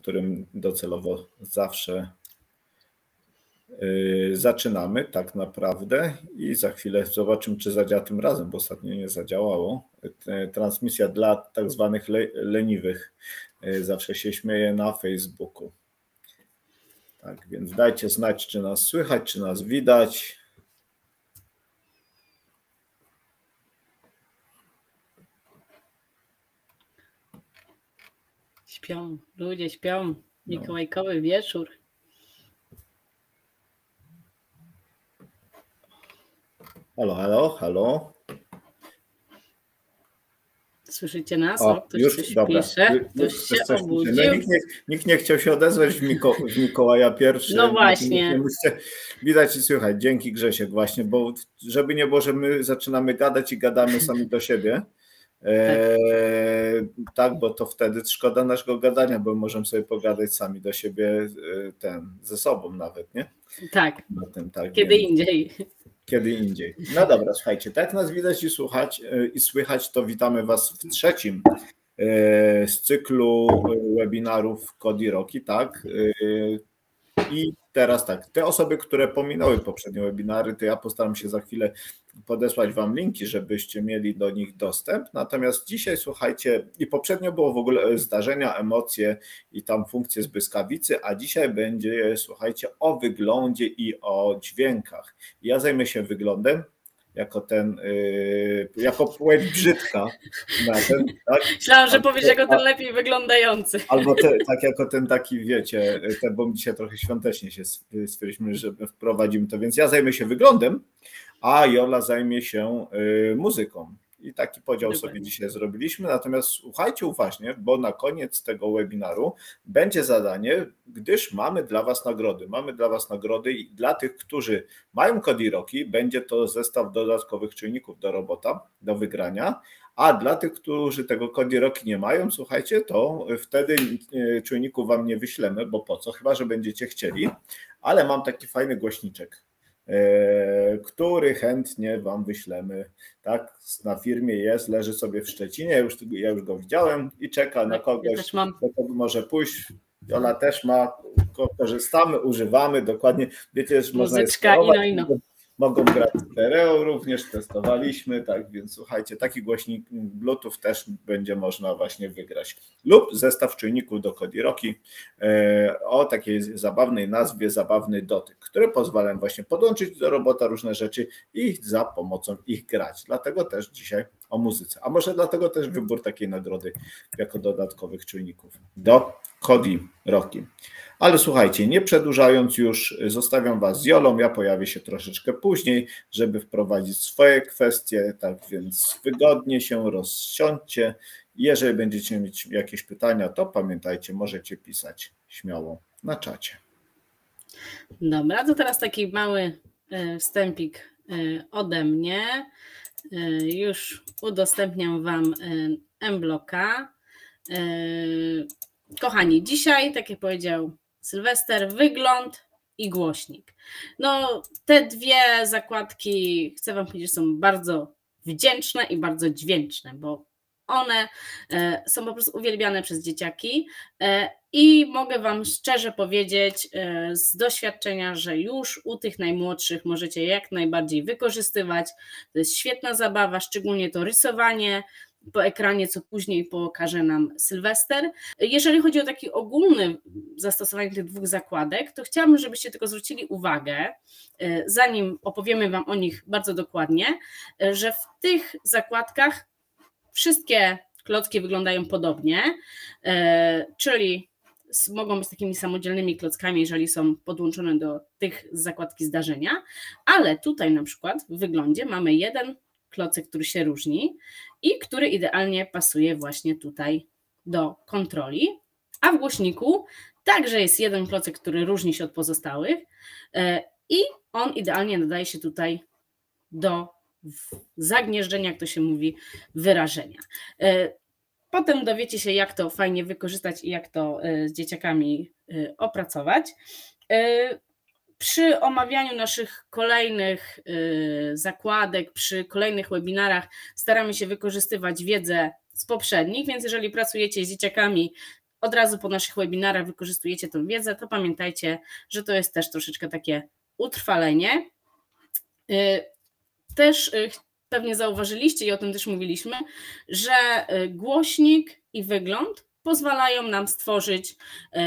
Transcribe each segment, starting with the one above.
którym docelowo zawsze zaczynamy tak naprawdę i za chwilę zobaczymy, czy zadziała tym razem, bo ostatnio nie zadziałało. Transmisja dla tak zwanych leniwych. Zawsze się śmieję na Facebooku. Tak, więc dajcie znać, czy nas słychać, czy nas widać. Śpią, ludzie śpią. Mikołajkowy wieczór. Halo, halo, halo. Słyszycie nas? O, ktoś już, coś dobra. pisze, ktoś się obudził. No, nikt nie chciał się odezwać w Mikołaja pierwszy. No właśnie. Nie musicie widać i słychać. Dzięki Grzesiek właśnie, bo żeby nie było, że my zaczynamy gadać i gadamy sami do siebie. Tak, bo to wtedy szkoda naszego gadania, bo możemy sobie pogadać sami do siebie ze sobą nawet, nie? Tak, tak kiedy indziej. Kiedy indziej. No dobra, słuchajcie, tak nas widać i słychać, to witamy Was w trzecim z cyklu webinarów Kodiroki, tak? I teraz tak, te osoby, które pominęły poprzednie webinary, to ja postaram się za chwilę podesłać Wam linki, żebyście mieli do nich dostęp. Natomiast dzisiaj, słuchajcie, i poprzednio było w ogóle zdarzenia, emocje i tam funkcje z błyskawicy, a dzisiaj będzie, słuchajcie, o wyglądzie i o dźwiękach. Ja zajmę się wyglądem, jako płeć brzydka. Tak? Myślałam, że powiesz jako ten lepiej wyglądający. Albo tak jako ten taki, wiecie, bo dzisiaj trochę świątecznie się stwierdziliśmy, że wprowadzimy to, więc ja zajmę się wyglądem, a Jola zajmie się muzyką. I taki podział sobie dzisiaj zrobiliśmy, natomiast słuchajcie uważnie, bo na koniec tego webinaru będzie zadanie, gdyż mamy dla Was nagrody. Mamy dla Was nagrody i dla tych, którzy mają Kodiroki, będzie to zestaw dodatkowych czujników do robota, do wygrania, a dla tych, którzy tego Kodiroki nie mają, słuchajcie, to wtedy czujników Wam nie wyślemy, bo po co? Chyba że będziecie chcieli, ale mam taki fajny głośniczek, który chętnie Wam wyślemy. Tak, na firmie jest, leży sobie w Szczecinie, ja już go widziałem i czeka na kogoś, kto może pójść. Jola też ma, korzystamy, używamy, dokładnie. Wiecie, że można je sterować, mogą grać stereo, również testowaliśmy, tak więc słuchajcie, taki głośnik Bluetooth też będzie można właśnie wygrać. Lub zestaw czujników do Kodiroki o takiej zabawnej nazwie, zabawny dotyk, które pozwalają właśnie podłączyć do robota różne rzeczy i za pomocą ich grać. Dlatego też dzisiaj o muzyce, a może dlatego też wybór takiej nagrody jako dodatkowych czujników do Kodiroki. Ale słuchajcie, nie przedłużając już, zostawiam Was z Jolą, ja pojawię się troszeczkę później, żeby wprowadzić swoje kwestie, tak więc wygodnie się rozsiądźcie. Jeżeli będziecie mieć jakieś pytania, to pamiętajcie, możecie pisać śmiało na czacie. Dobra, to teraz taki mały wstępik ode mnie. Już udostępniam Wam mBlocka. Kochani, dzisiaj, tak jak powiedział Sylwester, wygląd i głośnik. No, te dwie zakładki, chcę Wam powiedzieć, są bardzo wdzięczne i bardzo dźwięczne, bo one są po prostu uwielbiane przez dzieciaki i mogę Wam szczerze powiedzieć z doświadczenia, że już u tych najmłodszych możecie jak najbardziej wykorzystywać. To jest świetna zabawa, szczególnie to rysowanie po ekranie, co później pokaże nam Sylwester. Jeżeli chodzi o takie ogólne zastosowanie tych dwóch zakładek, to chciałabym, żebyście tylko zwrócili uwagę, zanim opowiemy Wam o nich bardzo dokładnie, że w tych zakładkach wszystkie klocki wyglądają podobnie, czyli mogą być takimi samodzielnymi klockami, jeżeli są podłączone do tych zakładki zdarzenia, ale tutaj na przykład w wyglądzie mamy jeden klocek, który się różni i który idealnie pasuje właśnie tutaj do kontroli, a w głośniku także jest jeden klocek, który różni się od pozostałych i on idealnie nadaje się tutaj do zagnieżdżenia, jak to się mówi, wyrażenia. Potem dowiecie się, jak to fajnie wykorzystać i jak to z dzieciakami opracować. Przy omawianiu naszych kolejnych zakładek, przy kolejnych webinarach staramy się wykorzystywać wiedzę z poprzednich, więc jeżeli pracujecie z dzieciakami od razu po naszych webinarach wykorzystujecie tę wiedzę, to pamiętajcie, że to jest też troszeczkę takie utrwalenie. Też pewnie zauważyliście i o tym też mówiliśmy, że głośnik i wygląd pozwalają nam stworzyć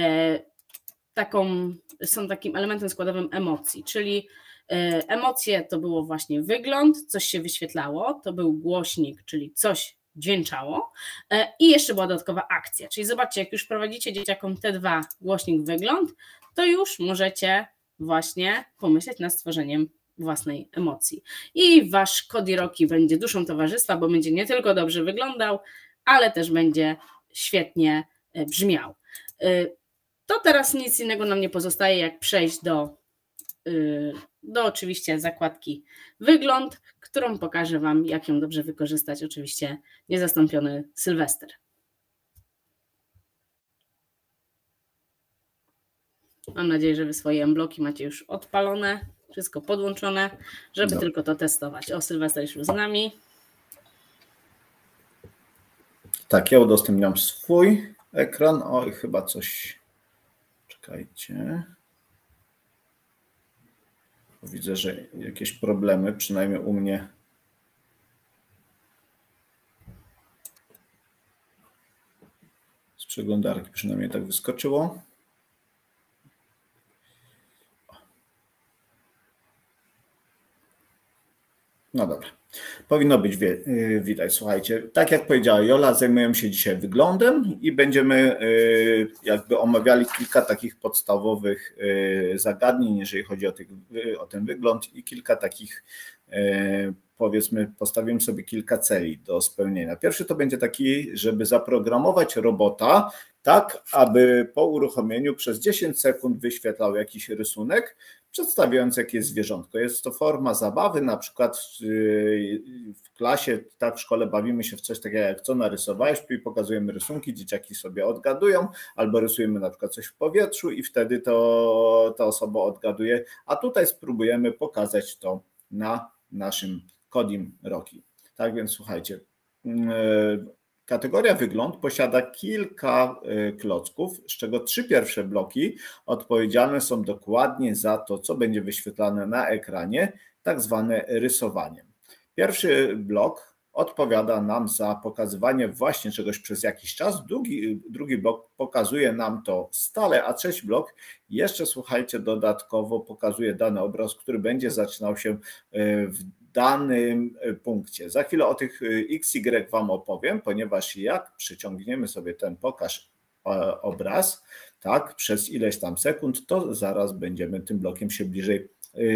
są takim elementem składowym emocji, czyli emocje to było właśnie wygląd, coś się wyświetlało, to był głośnik, czyli coś dźwięczało i jeszcze była dodatkowa akcja, czyli zobaczcie, jak już prowadzicie dzieciakom te dwa, głośnik, wygląd, to już możecie właśnie pomyśleć nad stworzeniem własnej emocji. I wasz Kodi Roki będzie duszą towarzystwa, bo będzie nie tylko dobrze wyglądał, ale też będzie świetnie brzmiał. To teraz nic innego nam nie pozostaje, jak przejść do oczywiście zakładki wygląd, którą pokażę wam, jak ją dobrze wykorzystać, oczywiście niezastąpiony Sylwester. Mam nadzieję, że wy swoje bloki macie już odpalone, wszystko podłączone, żeby tylko to testować. O, Sylwester już z nami. Tak, ja udostępniam swój ekran. Oj, chyba coś... Czekajcie. Widzę, że jakieś problemy, przynajmniej u mnie. Z przeglądarki przynajmniej tak wyskoczyło. No dobra. Powinno być widać. Słuchajcie, tak jak powiedziała Jola, zajmujemy się dzisiaj wyglądem i będziemy jakby omawiali kilka takich podstawowych zagadnień, jeżeli chodzi o ten wygląd i kilka takich, powiedzmy, postawimy sobie kilka celi do spełnienia. Pierwszy to będzie taki, żeby zaprogramować robota tak, aby po uruchomieniu przez 10 sekund wyświetlał jakiś rysunek, przedstawiając jakieś zwierzątko. Jest to forma zabawy, na przykład w klasie, tak w szkole bawimy się w coś takiego jak co narysowałeś, i pokazujemy rysunki, dzieciaki sobie odgadują, albo rysujemy na przykład coś w powietrzu i wtedy ta osoba odgaduje, a tutaj spróbujemy pokazać to na naszym Kodim Roki. Tak więc słuchajcie, kategoria wygląd posiada kilka klocków, z czego 3 pierwsze bloki odpowiedzialne są dokładnie za to, co będzie wyświetlane na ekranie, tak zwane rysowanie. Pierwszy blok odpowiada nam za pokazywanie właśnie czegoś przez jakiś czas, drugi blok pokazuje nam to stale, a trzeci blok jeszcze, słuchajcie, dodatkowo pokazuje dany obraz, który będzie zaczynał się w danym punkcie. Za chwilę o tych XY wam opowiem, ponieważ jak przyciągniemy sobie ten pokaż obraz, tak, przez ileś tam sekund, to zaraz będziemy tym blokiem się bliżej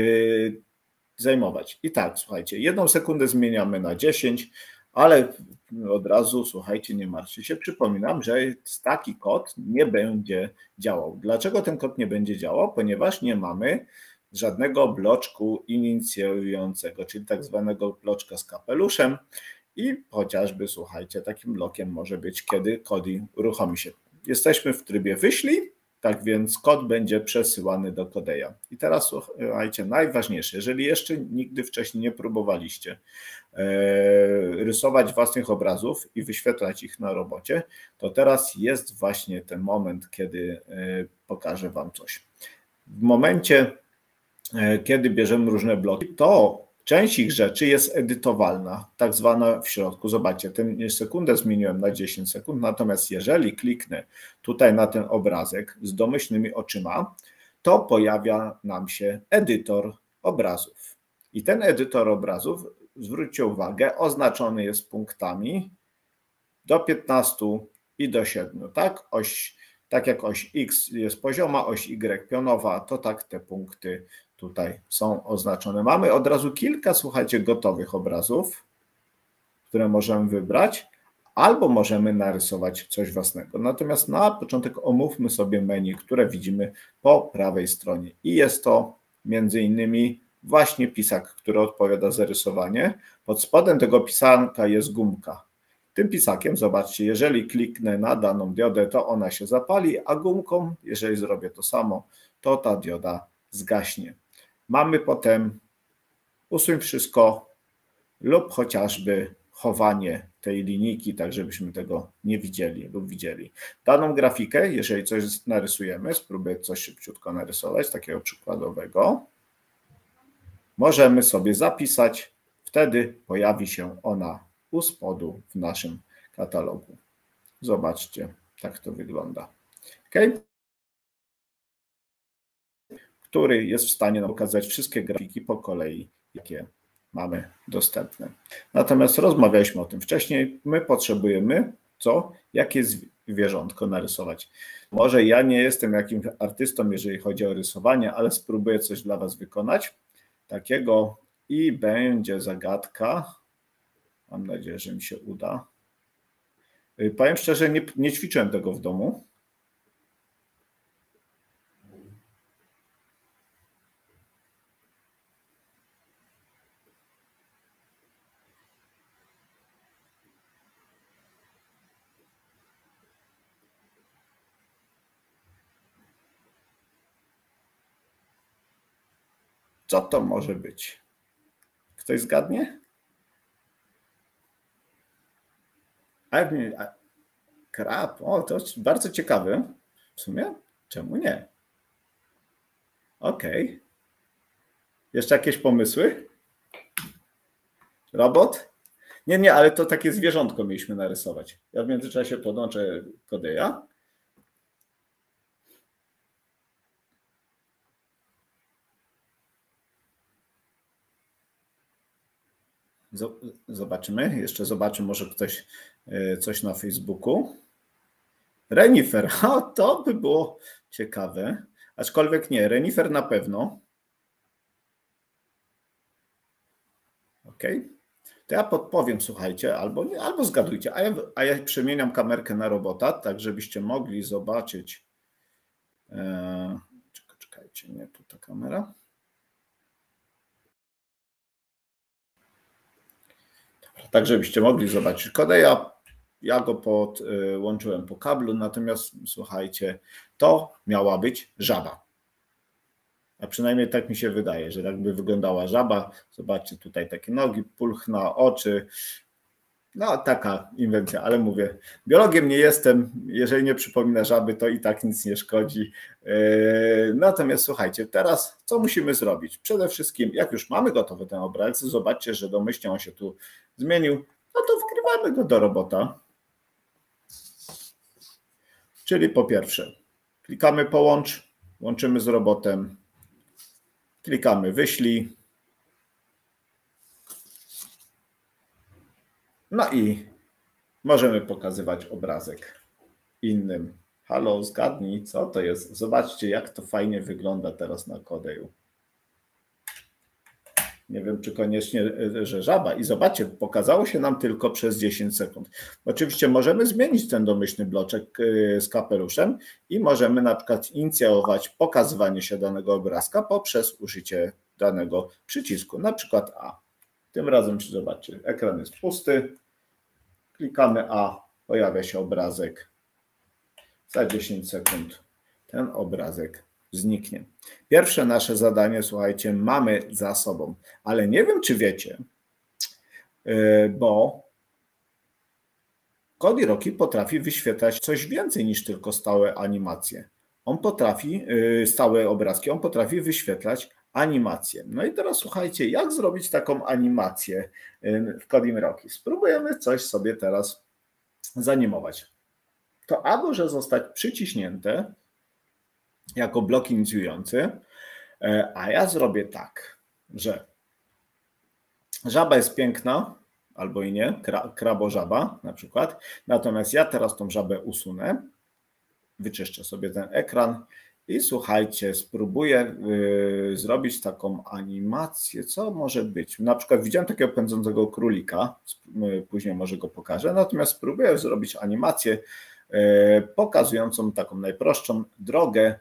zajmować. I tak, słuchajcie, 1 sekundę zmieniamy na 10, ale od razu, słuchajcie, nie martwcie się, przypominam, że taki kod nie będzie działał. Dlaczego ten kod nie będzie działał? Ponieważ nie mamy żadnego bloczku inicjującego, czyli tak zwanego bloczka z kapeluszem i chociażby, słuchajcie, takim blokiem może być, kiedy Kodi uruchomi się. Jesteśmy w trybie wyślij, tak więc kod będzie przesyłany do Kodeja. I teraz słuchajcie, najważniejsze, jeżeli jeszcze nigdy wcześniej nie próbowaliście rysować własnych obrazów i wyświetlać ich na robocie, to teraz jest właśnie ten moment, kiedy pokażę wam coś. W momencie, kiedy bierzemy różne bloki, to część ich rzeczy jest edytowalna, tak zwana w środku. Zobaczcie, tę sekundę zmieniłem na 10 sekund, natomiast jeżeli kliknę tutaj na ten obrazek z domyślnymi oczyma, to pojawia nam się edytor obrazów. I ten edytor obrazów, zwróćcie uwagę, oznaczony jest punktami do 15 i do 7, tak? Tak jak oś X jest pozioma, oś Y pionowa, to tak te punkty tutaj są oznaczone. Mamy od razu kilka, słuchajcie, gotowych obrazów, które możemy wybrać, albo możemy narysować coś własnego. Natomiast na początek omówmy sobie menu, które widzimy po prawej stronie. I jest to między innymi właśnie pisak, który odpowiada za rysowanie. Pod spodem tego pisanka jest gumka. Tym pisakiem, zobaczcie, jeżeli kliknę na daną diodę, to ona się zapali, a gumką, jeżeli zrobię to samo, to ta dioda zgaśnie. Mamy potem usuń wszystko lub chociażby chowanie tej linijki, tak żebyśmy tego nie widzieli lub widzieli. Daną grafikę, jeżeli coś narysujemy, spróbuję coś szybciutko narysować, takiego przykładowego, możemy sobie zapisać, wtedy pojawi się ona u spodu w naszym katalogu. Zobaczcie, tak to wygląda. Okay? Który jest w stanie nam pokazać wszystkie grafiki po kolei, jakie mamy dostępne. Natomiast rozmawialiśmy o tym wcześniej. My potrzebujemy co? Jakie zwierzątko narysować. Może ja nie jestem jakimś artystą, jeżeli chodzi o rysowanie, ale spróbuję coś dla Was wykonać takiego i będzie zagadka. Mam nadzieję, że mi się uda. Powiem szczerze, nie ćwiczyłem tego w domu. Co to może być? Ktoś zgadnie? Krab, o, to bardzo ciekawe. W sumie, czemu nie? Okej. Jeszcze jakieś pomysły? Robot? Nie, ale to takie zwierzątko mieliśmy narysować. Ja w międzyczasie podłączę Codeya. Zobaczymy. Jeszcze zobaczy może ktoś coś na Facebooku. Renifer, o, to by było ciekawe. Aczkolwiek nie, renifer na pewno. Ok. To ja podpowiem, słuchajcie, albo zgadujcie, a ja przemieniam kamerkę na robota, tak żebyście mogli zobaczyć. Czekajcie, nie tu ta kamera. Tak żebyście mogli zobaczyć Codeya. Ja go podłączyłem po kablu, natomiast słuchajcie, to miała być żaba. A przynajmniej tak mi się wydaje, że tak by wyglądała żaba. Zobaczcie tutaj takie nogi, pulchna, oczy. No taka inwencja, ale mówię, biologiem nie jestem. Jeżeli nie przypomina żaby, to i tak nic nie szkodzi. Natomiast słuchajcie, teraz co musimy zrobić? Przede wszystkim, jak już mamy gotowy ten obrazek, zobaczcie, że domyślnie on się tu zmienił, no to wgrywamy go do robota. Czyli po pierwsze, klikamy połącz, łączymy z robotem, klikamy wyślij. No i możemy pokazywać obrazek innym. Halo, zgadnij, co to jest? Zobaczcie, jak to fajnie wygląda teraz na Codeyu. Nie wiem, czy koniecznie, że żaba. I zobaczcie, pokazało się nam tylko przez 10 sekund. Oczywiście możemy zmienić ten domyślny bloczek z kapeluszem i możemy na przykład inicjować pokazywanie się danego obrazka poprzez użycie danego przycisku, na przykład A. Tym razem, zobaczcie, ekran jest pusty. Klikamy A, pojawia się obrazek. Za 10 sekund ten obrazek zniknie. Pierwsze nasze zadanie, słuchajcie, mamy za sobą, ale nie wiem, czy wiecie, bo Kodiroki potrafi wyświetlać coś więcej niż tylko stałe animacje. On potrafi, stałe obrazki, on potrafi wyświetlać animacje. No i teraz słuchajcie, jak zrobić taką animację w Kodiroki? Spróbujemy coś sobie teraz zanimować. To A może zostać przyciśnięte jako blok inicjujący, a ja zrobię tak, że żaba jest piękna, albo i nie, krabożaba na przykład, natomiast ja teraz tą żabę usunę, wyczyszczę sobie ten ekran i słuchajcie, spróbuję zrobić taką animację, co może być. Na przykład widziałem takiego pędzącego królika, później może go pokażę, natomiast spróbuję zrobić animację pokazującą taką najprostszą drogę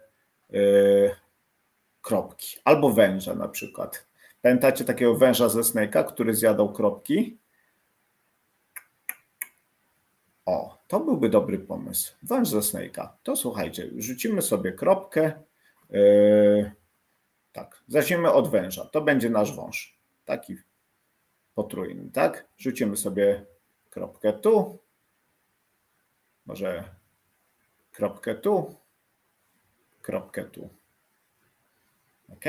kropki, albo węża na przykład. Pamiętacie takiego węża ze Snake'a, który zjadał kropki? O, to byłby dobry pomysł. Węż ze Snake'a. To słuchajcie, rzucimy sobie kropkę. Tak, zacznijmy od węża. To będzie nasz wąż. Taki potrójny, tak? Rzucimy sobie kropkę tu, może kropkę tu, kropkę tu. OK?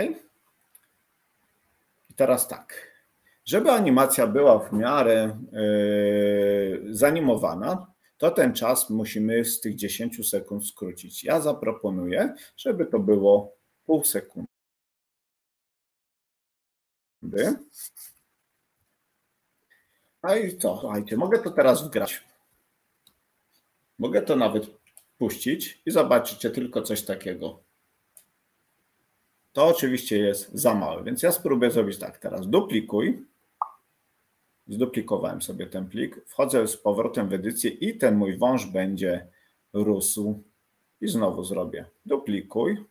I teraz tak. Żeby animacja była w miarę zanimowana, to ten czas musimy z tych 10 sekund skrócić. Ja zaproponuję, żeby to było pół sekundy. No i co? Słuchajcie, mogę to teraz wgrać. Mogę to nawet puścić i zobaczycie tylko coś takiego. To oczywiście jest za małe, więc ja spróbuję zrobić tak. Teraz duplikuj. Zduplikowałem sobie ten plik. Wchodzę z powrotem w edycję i ten mój wąż będzie rósł. I znowu zrobię duplikuj.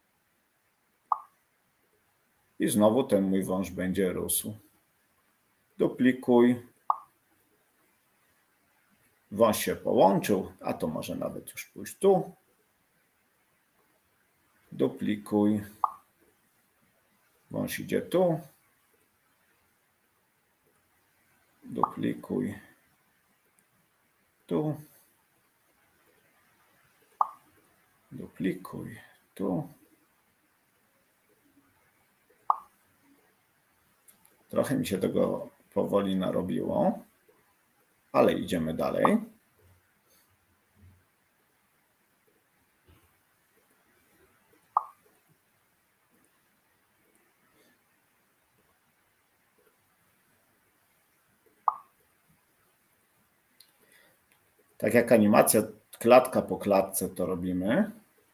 I znowu ten mój wąż będzie rósł. Duplikuj. Wąż się połączył, a to może nawet już pójść tu. Duplikuj. Wąż idzie tu. Duplikuj. Tu. Duplikuj. Tu. Trochę mi się tego powoli narobiło, ale idziemy dalej. Tak jak animacja klatka po klatce to robimy.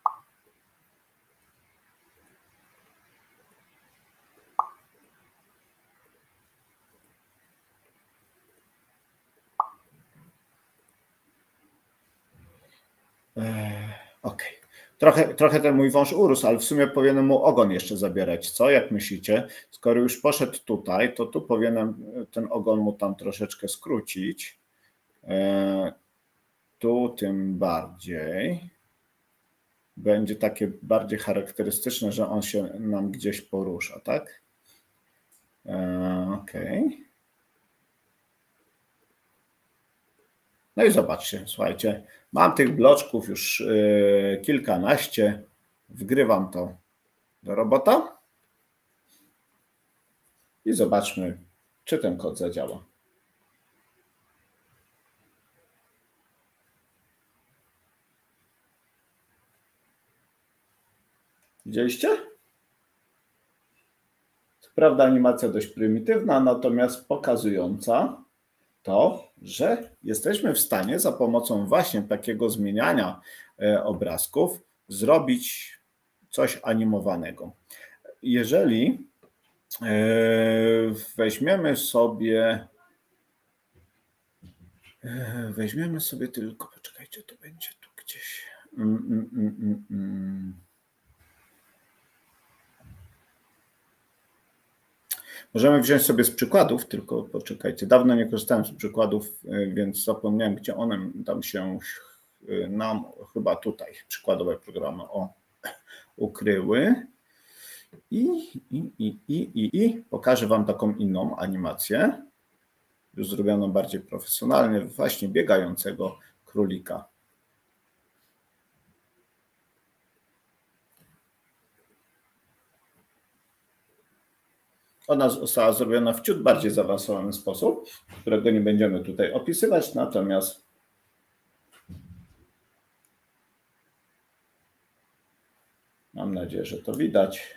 OK. Trochę ten mój wąż urósł, ale w sumie powinienem mu ogon jeszcze zabierać. Co? Jak myślicie? Skoro już poszedł tutaj, to tu powinienem ten ogon mu tam troszeczkę skrócić. Tu tym bardziej. Będzie takie bardziej charakterystyczne, że on się nam gdzieś porusza, tak? OK. No i zobaczcie, słuchajcie, mam tych bloczków już kilkanaście. Wgrywam to do robota i zobaczmy, czy ten kod zadziała. Widzieliście? Co prawda animacja dość prymitywna, natomiast pokazująca to, że jesteśmy w stanie za pomocą właśnie takiego zmieniania obrazków zrobić coś animowanego. Jeżeli weźmiemy sobie tylko, poczekajcie, to będzie tu gdzieś. Możemy wziąć sobie z przykładów, tylko poczekajcie, dawno nie korzystałem z przykładów, więc zapomniałem, gdzie one tam się nam chyba tutaj przykładowe programy ukryły. I pokażę Wam taką inną animację, już zrobioną bardziej profesjonalnie, właśnie biegającego królika. Ona została zrobiona w ciut bardziej zaawansowany sposób, którego nie będziemy tutaj opisywać, natomiast mam nadzieję, że to widać.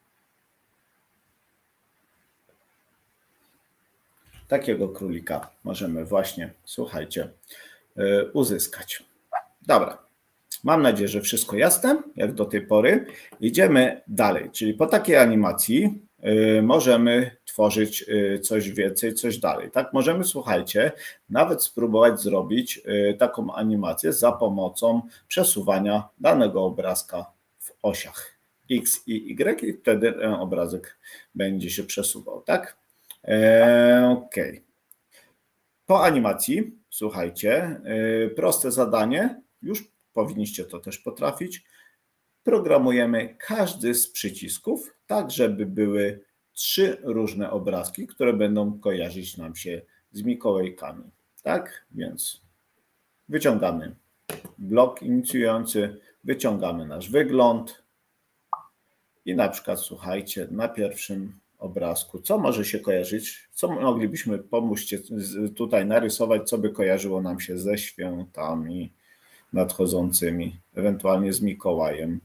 Takiego królika możemy właśnie, słuchajcie, uzyskać. Dobra, mam nadzieję, że wszystko jasne, jak do tej pory. Idziemy dalej, czyli po takiej animacji możemy tworzyć coś więcej, coś dalej. Tak, możemy, słuchajcie, nawet spróbować zrobić taką animację za pomocą przesuwania danego obrazka w osiach X i Y i wtedy ten obrazek będzie się przesuwał, tak? OK. Po animacji, słuchajcie, proste zadanie, już powinniście to też potrafić. Programujemy każdy z przycisków tak, żeby były 3 różne obrazki, które będą kojarzyć nam się z Mikołajkami. Tak, więc wyciągamy blok inicjujący, wyciągamy nasz wygląd i na przykład słuchajcie, na pierwszym obrazku, co może się kojarzyć, co moglibyśmy, pomóżcie tutaj narysować, co by kojarzyło nam się ze świętami nadchodzącymi, ewentualnie z Mikołajem.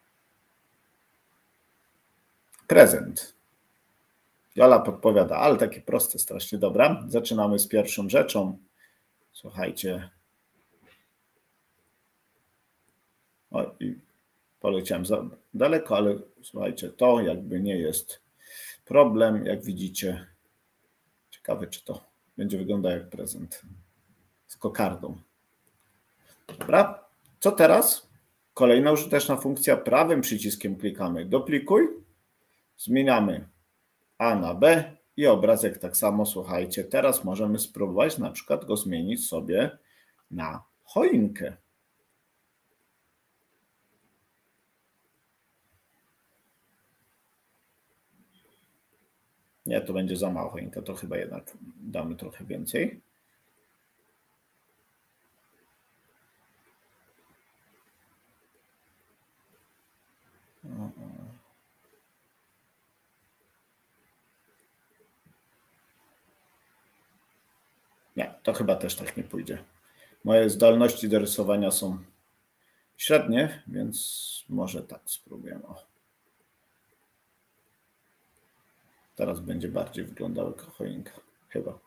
Prezent. Jola podpowiada, ale takie proste strasznie. Dobra, zaczynamy z pierwszą rzeczą. Słuchajcie. O, i poleciałem za daleko, ale słuchajcie, to jakby nie jest problem, jak widzicie. Ciekawe, czy to będzie wyglądał jak prezent z kokardą. Dobra, co teraz? Kolejna użyteczna funkcja, prawym przyciskiem klikamy duplikuj, zmieniamy A na B i obrazek tak samo, słuchajcie, teraz możemy spróbować na przykład go zmienić sobie na choinkę. Nie, to będzie za mała choinka, to chyba jednak damy trochę więcej. Nie, to chyba też tak nie pójdzie. Moje zdolności do rysowania są średnie, więc może tak spróbuję. Teraz będzie bardziej wyglądała jak choinka, chyba.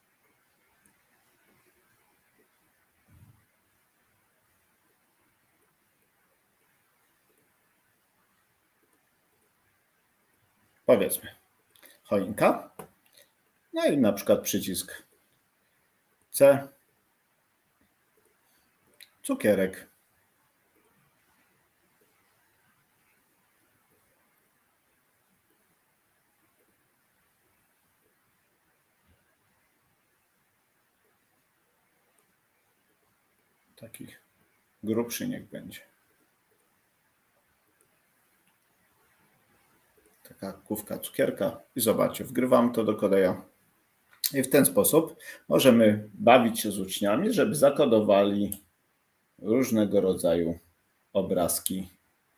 Powiedzmy, choinka. No i na przykład przycisk C. Cukierek. Taki grubszy niech będzie. Taka główka cukierka i zobaczcie, wgrywam to do kodeja. I w ten sposób możemy bawić się z uczniami, żeby zakodowali różnego rodzaju obrazki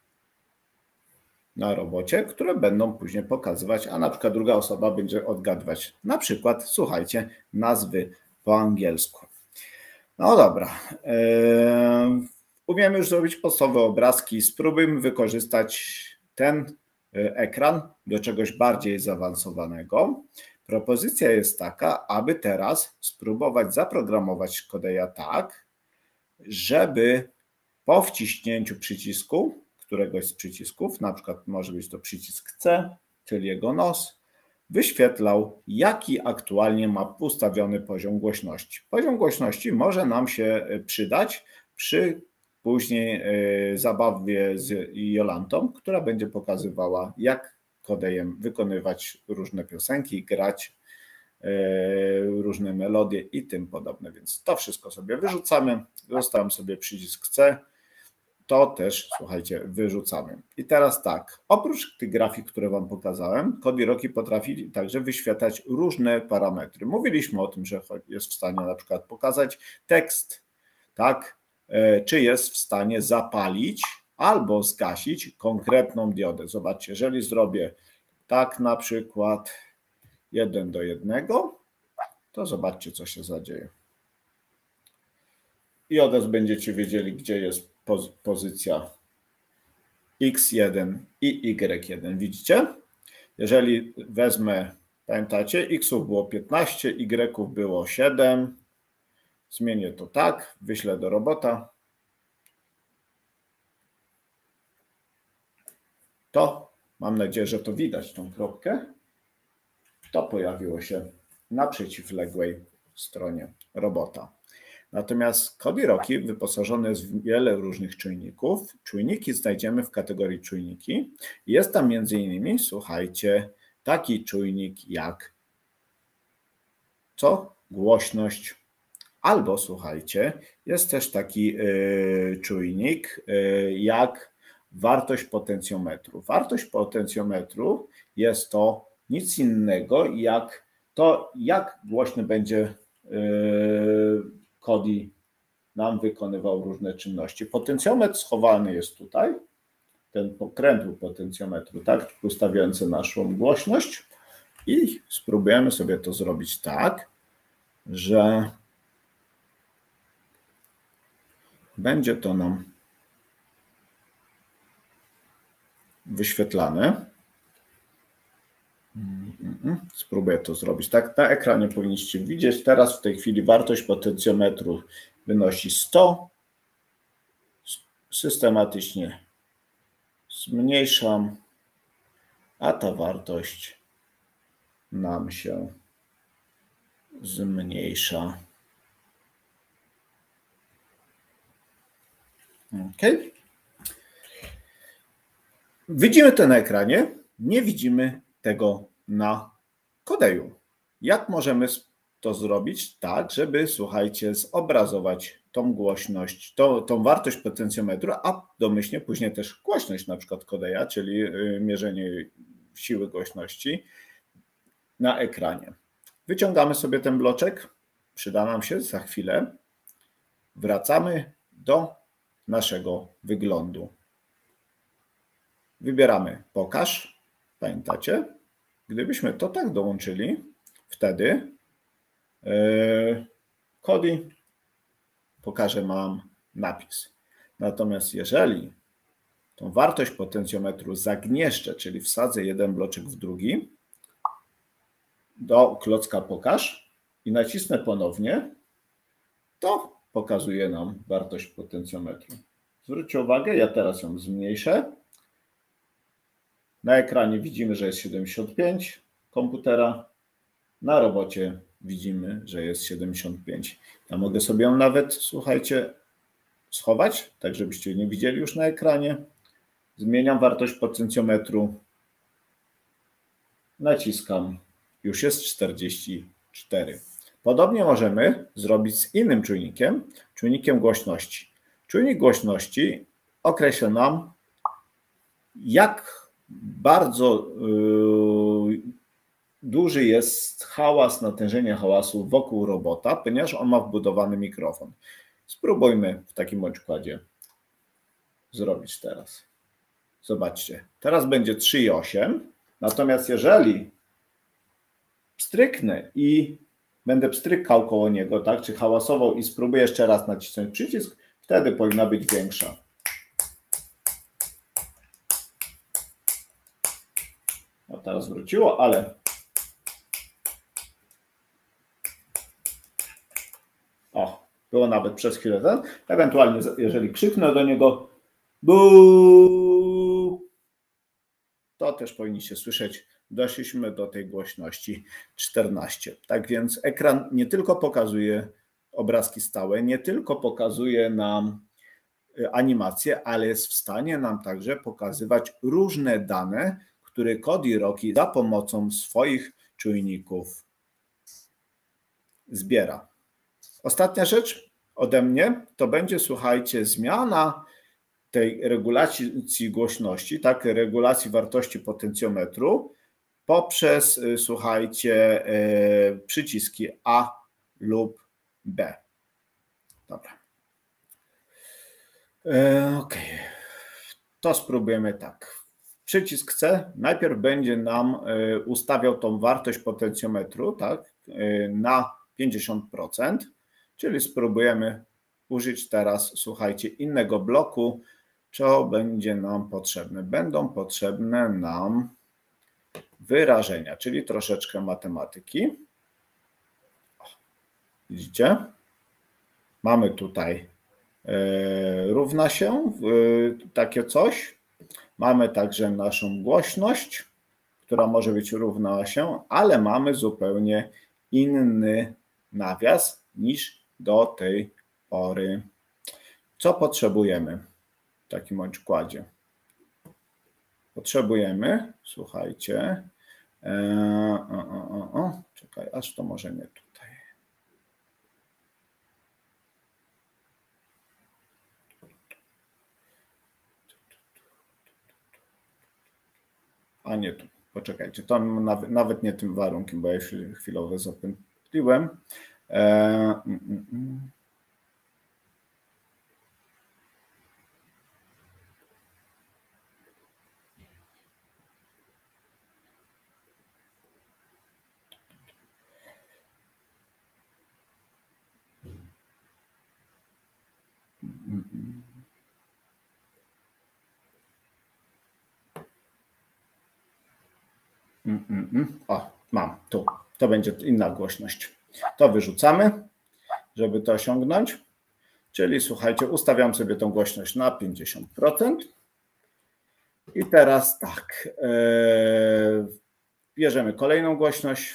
na robocie, które będą później pokazywać, a na przykład druga osoba będzie odgadywać. Na przykład, słuchajcie, nazwy po angielsku. No dobra. Umiemy już zrobić podstawowe obrazki. Spróbujmy wykorzystać ten ekran do czegoś bardziej zaawansowanego. Propozycja jest taka, aby teraz spróbować zaprogramować kodeja tak, żeby po wciśnięciu przycisku, któregoś z przycisków, na przykład może być to przycisk C, czyli jego nos, wyświetlał, jaki aktualnie ma ustawiony poziom głośności. Poziom głośności może nam się przydać przy później zabawie z Jolantą, która będzie pokazywała, jak kodejem wykonywać różne piosenki, grać różne melodie i tym podobne. Więc to wszystko sobie wyrzucamy. Zostałem sobie przycisk C. To też, słuchajcie, wyrzucamy. I teraz tak, oprócz tych grafik, które Wam pokazałem, Kodiroki potrafi także wyświetlać różne parametry. Mówiliśmy o tym, że jest w stanie na przykład pokazać tekst, tak, czy jest w stanie zapalić albo zgasić konkretną diodę. Zobaczcie, jeżeli zrobię tak na przykład 1:1, to zobaczcie, co się zadzieje. I od razu będziecie wiedzieli, gdzie jest pozycja X1 i Y1. Widzicie? Jeżeli wezmę, pamiętacie, Xów było 15, Y było 7. Zmienię to tak, wyślę do robota. To, mam nadzieję, że to widać, tą kropkę. To pojawiło się na przeciwległej stronie robota. Natomiast Kodiroki wyposażone jest w wiele różnych czujników. Czujniki znajdziemy w kategorii czujniki. Jest tam między innymi, słuchajcie, taki czujnik jak co? Głośność. Albo słuchajcie, jest też taki czujnik jak wartość potencjometru. Wartość potencjometru jest to nic innego jak to, jak głośny będzie Kodi nam wykonywał różne czynności. Potencjometr schowany jest tutaj, ten pokrętły potencjometru, tak, ustawiający naszą głośność i spróbujemy sobie to zrobić tak, że będzie to nam wyświetlane. Spróbuję to zrobić. Tak, na ekranie powinniście widzieć. Teraz w tej chwili wartość potencjometru wynosi 100. Systematycznie zmniejszam, a ta wartość nam się zmniejsza. OK. Widzimy to na ekranie, nie widzimy tego na Kodeju. Jak możemy to zrobić tak, żeby, słuchajcie, zobrazować tą głośność, tą wartość potencjometru, a domyślnie później też głośność na przykład Kodeja, czyli mierzenie siły głośności na ekranie. Wyciągamy sobie ten bloczek, przyda nam się za chwilę. Wracamy do naszego wyglądu. Wybieramy pokaż. Pamiętacie? Gdybyśmy to tak dołączyli, wtedy Kodi pokaże nam napis. Natomiast jeżeli tą wartość potencjometru zagnieszczę, czyli wsadzę jeden bloczek w drugi, do klocka pokaż i nacisnę ponownie, to pokazuje nam wartość potencjometru. Zwróćcie uwagę, ja teraz ją zmniejszę. Na ekranie widzimy, że jest 75 komputera. Na robocie widzimy, że jest 75. Ja mogę sobie ją nawet, słuchajcie, schować, tak żebyście nie widzieli już na ekranie. Zmieniam wartość potencjometru. Naciskam. Już jest 44. Podobnie możemy zrobić z innym czujnikiem głośności. Czujnik głośności określa nam, jak bardzo duży jest hałas, natężenie hałasu wokół robota, ponieważ on ma wbudowany mikrofon. Spróbujmy w takim układzie zrobić teraz. Zobaczcie, teraz będzie 3,8, natomiast jeżeli pstryknę i będę pstrykał koło niego, tak, czy hałasował i spróbuję jeszcze raz nacisnąć przycisk, wtedy powinna być większa. No teraz wróciło, ale było nawet przez chwilę ten. Ewentualnie, jeżeli krzyknę do niego buu, to też powinniście słyszeć, doszliśmy do tej głośności 14. Tak więc ekran nie tylko pokazuje obrazki stałe, nie tylko pokazuje nam animacje, ale jest w stanie nam także pokazywać różne dane, które Kodi Rocky za pomocą swoich czujników zbiera. Ostatnia rzecz ode mnie to będzie, słuchajcie, zmiana tej regulacji głośności, tak, regulacji wartości potencjometru poprzez, słuchajcie, przyciski A lub B. Dobra. OK. To spróbujemy tak. Przycisk C najpierw będzie nam ustawiał tą wartość potencjometru, tak, na 50%, czyli spróbujemy użyć teraz, słuchajcie, innego bloku. Co będzie nam potrzebne? Będą potrzebne nam wyrażenia, czyli troszeczkę matematyki. Widzicie? Mamy tutaj równa się, takie coś. Mamy także naszą głośność, która może być równa się, ale mamy zupełnie inny nawias niż do tej pory. Co potrzebujemy w takim układzie? Potrzebujemy, słuchajcie, czekaj, aż to może nie tutaj. A nie tu. poczekajcie, to nawet nie tym warunkiem, bo ja się chwilowo zapętliłem. O, mam tu. To będzie inna głośność. To wyrzucamy, żeby to osiągnąć. Czyli słuchajcie, ustawiam sobie tą głośność na 50%. I teraz tak. Bierzemy kolejną głośność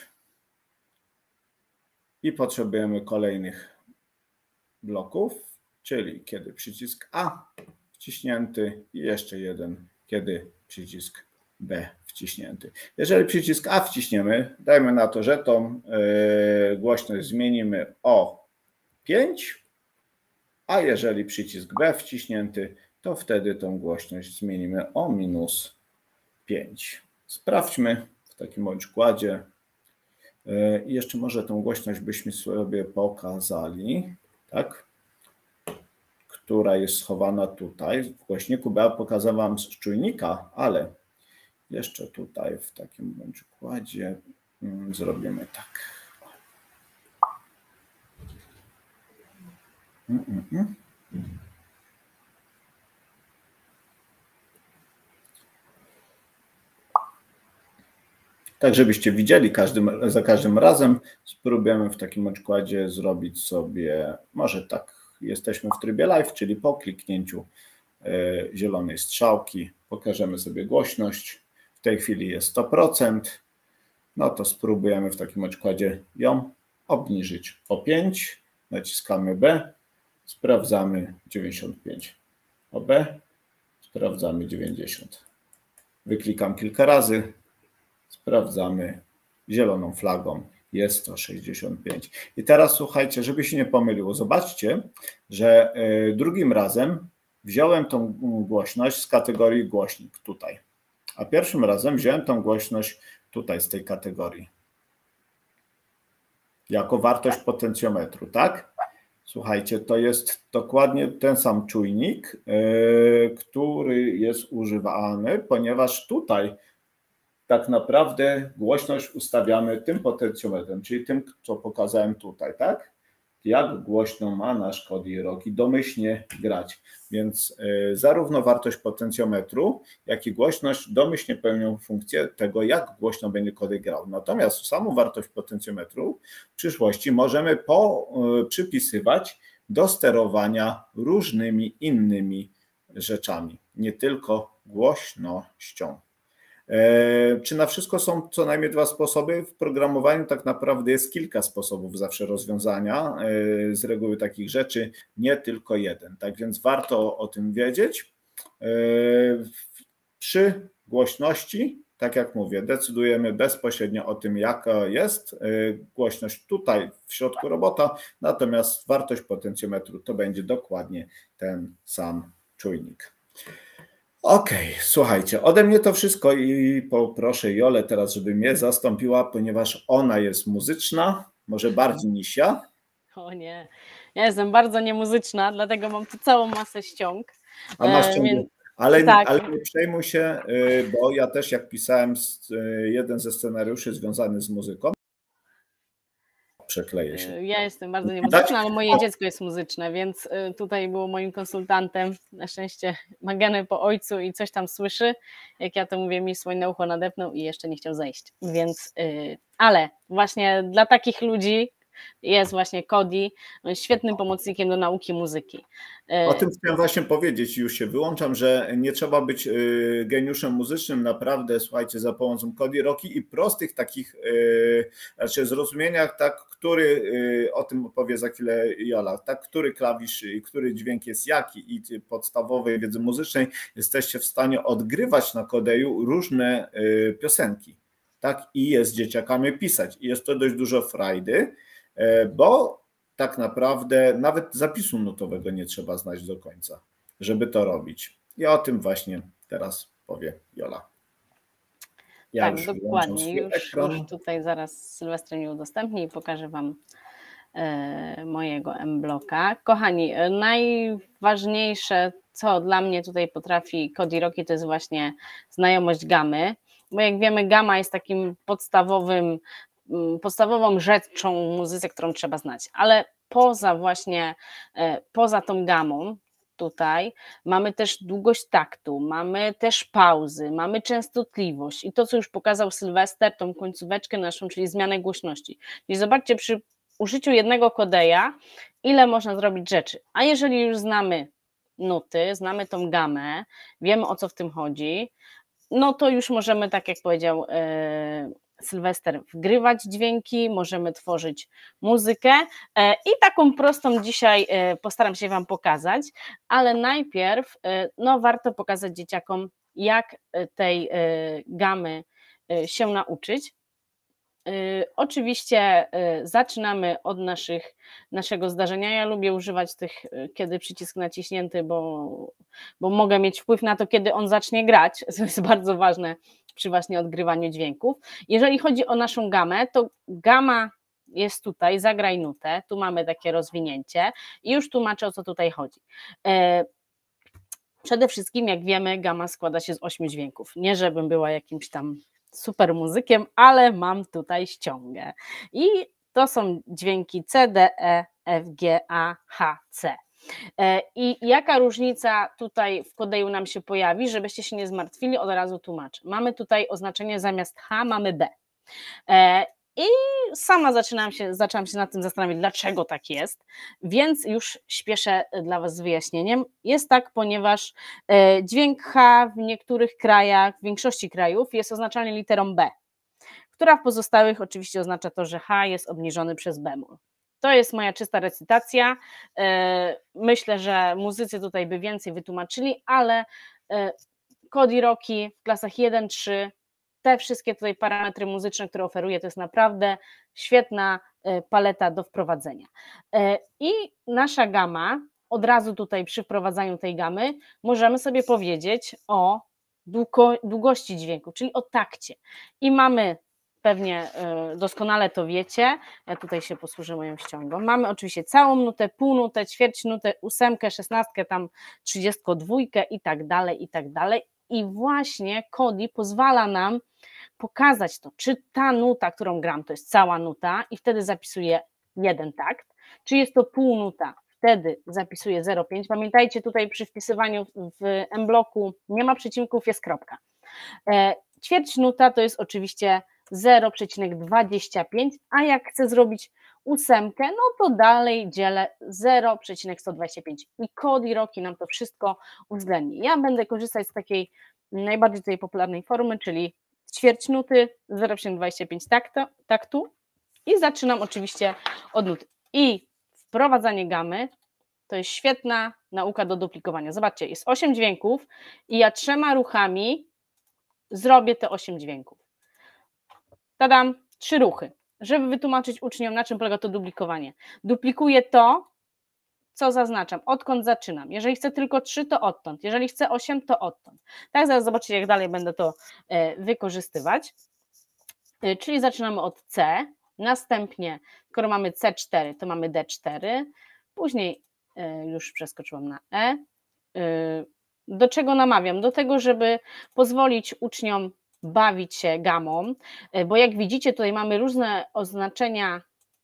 i potrzebujemy kolejnych bloków, czyli kiedy przycisk A wciśnięty i jeszcze jeden, kiedy przycisk B wciśnięty. Jeżeli przycisk A wciśniemy, dajmy na to, że tą głośność zmienimy o 5, a jeżeli przycisk B wciśnięty, to wtedy tą głośność zmienimy o -5. Sprawdźmy w takim układzie. I jeszcze może tą głośność byśmy sobie pokazali, tak? Która jest schowana tutaj. W głośniku B pokazałam z czujnika, ale jeszcze tutaj w takim układzie zrobimy tak. Tak, żebyście widzieli za każdym razem, spróbujemy w takim układzie zrobić sobie, może tak, jesteśmy w trybie live, czyli po kliknięciu zielonej strzałki pokażemy sobie głośność. W tej chwili jest 100%. No to spróbujemy w takim układzie ją obniżyć o 5. Naciskamy B, sprawdzamy 95. O B, sprawdzamy 90. Wyklikam kilka razy. Sprawdzamy zieloną flagą, jest to 65. I teraz słuchajcie, żeby się nie pomyliło, zobaczcie, że drugim razem wziąłem tą głośność z kategorii głośnik tutaj, a pierwszym razem wziąłem tą głośność tutaj z tej kategorii jako wartość potencjometru, tak? Słuchajcie, to jest dokładnie ten sam czujnik, który jest używany, ponieważ tutaj tak naprawdę głośność ustawiamy tym potencjometrem, czyli tym, co pokazałem tutaj, tak? Jak głośno ma nasz Kody Rocky domyślnie grać. Więc zarówno wartość potencjometru, jak i głośność domyślnie pełnią funkcję tego, jak głośno będzie Kody grał. Natomiast samą wartość potencjometru w przyszłości możemy przypisywać do sterowania różnymi innymi rzeczami, nie tylko głośnością. Czy na wszystko są co najmniej 2 sposoby? W programowaniu tak naprawdę jest kilka sposobów zawsze rozwiązania z reguły takich rzeczy, nie tylko jeden. Tak więc warto o tym wiedzieć. Przy głośności, tak jak mówię, decydujemy bezpośrednio o tym, jaka jest głośność tutaj w środku robota, natomiast wartość potencjometru to będzie dokładnie ten sam czujnik. Okej, słuchajcie, ode mnie to wszystko i poproszę Jolę teraz, żeby mnie zastąpiła, ponieważ ona jest muzyczna, może bardziej niż ja. O nie, ja jestem bardzo niemuzyczna, dlatego mam tu całą masę ściąg. A masz ciągle, ale tak. nie przejmuj się, bo ja też jak pisałem jeden ze scenariuszy związany z muzyką, przekleję się. Ja jestem bardzo niemuzyczna, ale moje dziecko jest muzyczne, więc tutaj było moim konsultantem. Na szczęście ma geny po ojcu i coś tam słyszy. Jak ja to mówię, mi swoje na ucho nadepnął i jeszcze nie chciał zejść. Więc, ale właśnie dla takich ludzi jest właśnie Kody świetnym pomocnikiem do nauki muzyki. O tym chciałem właśnie powiedzieć, już się wyłączam, że nie trzeba być geniuszem muzycznym, naprawdę, słuchajcie, za pomocą Kody Rocky i prostych takich zrozumieniach, tak, który, o tym opowie za chwilę Jola, tak, który klawisz i który dźwięk jest jaki i podstawowej wiedzy muzycznej jesteście w stanie odgrywać na Kodeju różne piosenki, tak, i je z dzieciakami pisać. I jest to dość dużo frajdy, bo tak naprawdę nawet zapisu nutowego nie trzeba znać do końca, żeby to robić. I o tym właśnie teraz powie Jola. Ja tak, już wyłączam dokładnie. swój ekran. Już tutaj zaraz Sylwester mi udostępni i pokażę Wam mojego M-Blocka. Kochani, najważniejsze, co dla mnie tutaj potrafi Kodi Rocky, to jest właśnie znajomość gamy, bo jak wiemy, gama jest takim podstawową rzeczą w muzyce, którą trzeba znać, ale poza tą gamą tutaj mamy też długość taktu, mamy też pauzy, mamy częstotliwość i to, co już pokazał Sylwester, tą końcóweczkę naszą, czyli zmianę głośności. I zobaczcie, przy użyciu jednego kodeja, ile można zrobić rzeczy. A jeżeli już znamy nuty, znamy tą gamę, wiemy, o co w tym chodzi, no to już możemy, tak jak powiedział Sylwester, wgrywać dźwięki, możemy tworzyć muzykę i taką prostą dzisiaj postaram się Wam pokazać, ale najpierw warto pokazać dzieciakom, jak tej gamy się nauczyć. Oczywiście zaczynamy od naszego zdarzenia. Ja lubię używać tych, kiedy przycisk naciśnięty, bo mogę mieć wpływ na to, kiedy on zacznie grać, co jest bardzo ważne przy właśnie odgrywaniu dźwięków. Jeżeli chodzi o naszą gamę, to gama jest tutaj, zagraj nutę, tu mamy takie rozwinięcie i już tłumaczę, o co tutaj chodzi. Przede wszystkim, jak wiemy, gama składa się z 8 dźwięków. Nie żebym była jakimś tam super muzykiem, ale mam tutaj ściągę. I to są dźwięki C, D, E, F, G, A, H, C. I jaka różnica tutaj w kodeju nam się pojawi, żebyście się nie zmartwili, od razu tłumaczę. Mamy tutaj oznaczenie zamiast H, mamy B. I sama zaczęłam się nad tym zastanawiać, dlaczego tak jest, więc już śpieszę dla Was z wyjaśnieniem. Jest tak, ponieważ dźwięk H w niektórych krajach, w większości krajów jest oznaczany literą B, która w pozostałych oczywiście oznacza to, że H jest obniżony przez bemol. To jest moja czysta recytacja. Myślę, że muzycy tutaj by więcej wytłumaczyli, ale Kodi Rocky w klasach 1-3, te wszystkie tutaj parametry muzyczne, które oferuje, to jest naprawdę świetna paleta do wprowadzenia. I nasza gama, od razu tutaj przy wprowadzaniu tej gamy, możemy sobie powiedzieć o długości dźwięku, czyli o takcie. I mamy, pewnie doskonale to wiecie, ja tutaj się posłużę moją ściągą, mamy oczywiście całą nutę, półnutę, ćwierćnutę, 8, 16, tam 32 i tak dalej, i tak dalej. I właśnie Kodi pozwala nam pokazać to, czy ta nuta, którą gram, to jest cała nuta i wtedy zapisuję jeden takt, czy jest to półnuta, wtedy zapisuję 0,5. Pamiętajcie, tutaj przy wpisywaniu w M-bloku nie ma przecinków, jest kropka. Ćwierćnuta to jest oczywiście 0,25, a jak chcę zrobić 8, no to dalej dzielę 0,125 i Kodi Rocky nam to wszystko uwzględni. Ja będę korzystać z takiej najbardziej tutaj popularnej formy, czyli ćwierćnuty, 0,25 taktu i zaczynam oczywiście od nuty. I wprowadzanie gamy to jest świetna nauka do duplikowania. Zobaczcie, jest 8 dźwięków i ja 3 ruchami zrobię te 8 dźwięków. Tadam, 3 ruchy, żeby wytłumaczyć uczniom, na czym polega to duplikowanie. Duplikuję to, co zaznaczam, odkąd zaczynam. Jeżeli chcę tylko 3, to odtąd. Jeżeli chcę 8, to odtąd. Tak, zaraz zobaczycie, jak dalej będę to wykorzystywać. Czyli zaczynamy od C, następnie, skoro mamy C4, to mamy D4, później już przeskoczyłam na E. Do czego namawiam? Do tego, żeby pozwolić uczniom bawić się gamą, bo jak widzicie, tutaj mamy różne oznaczenia,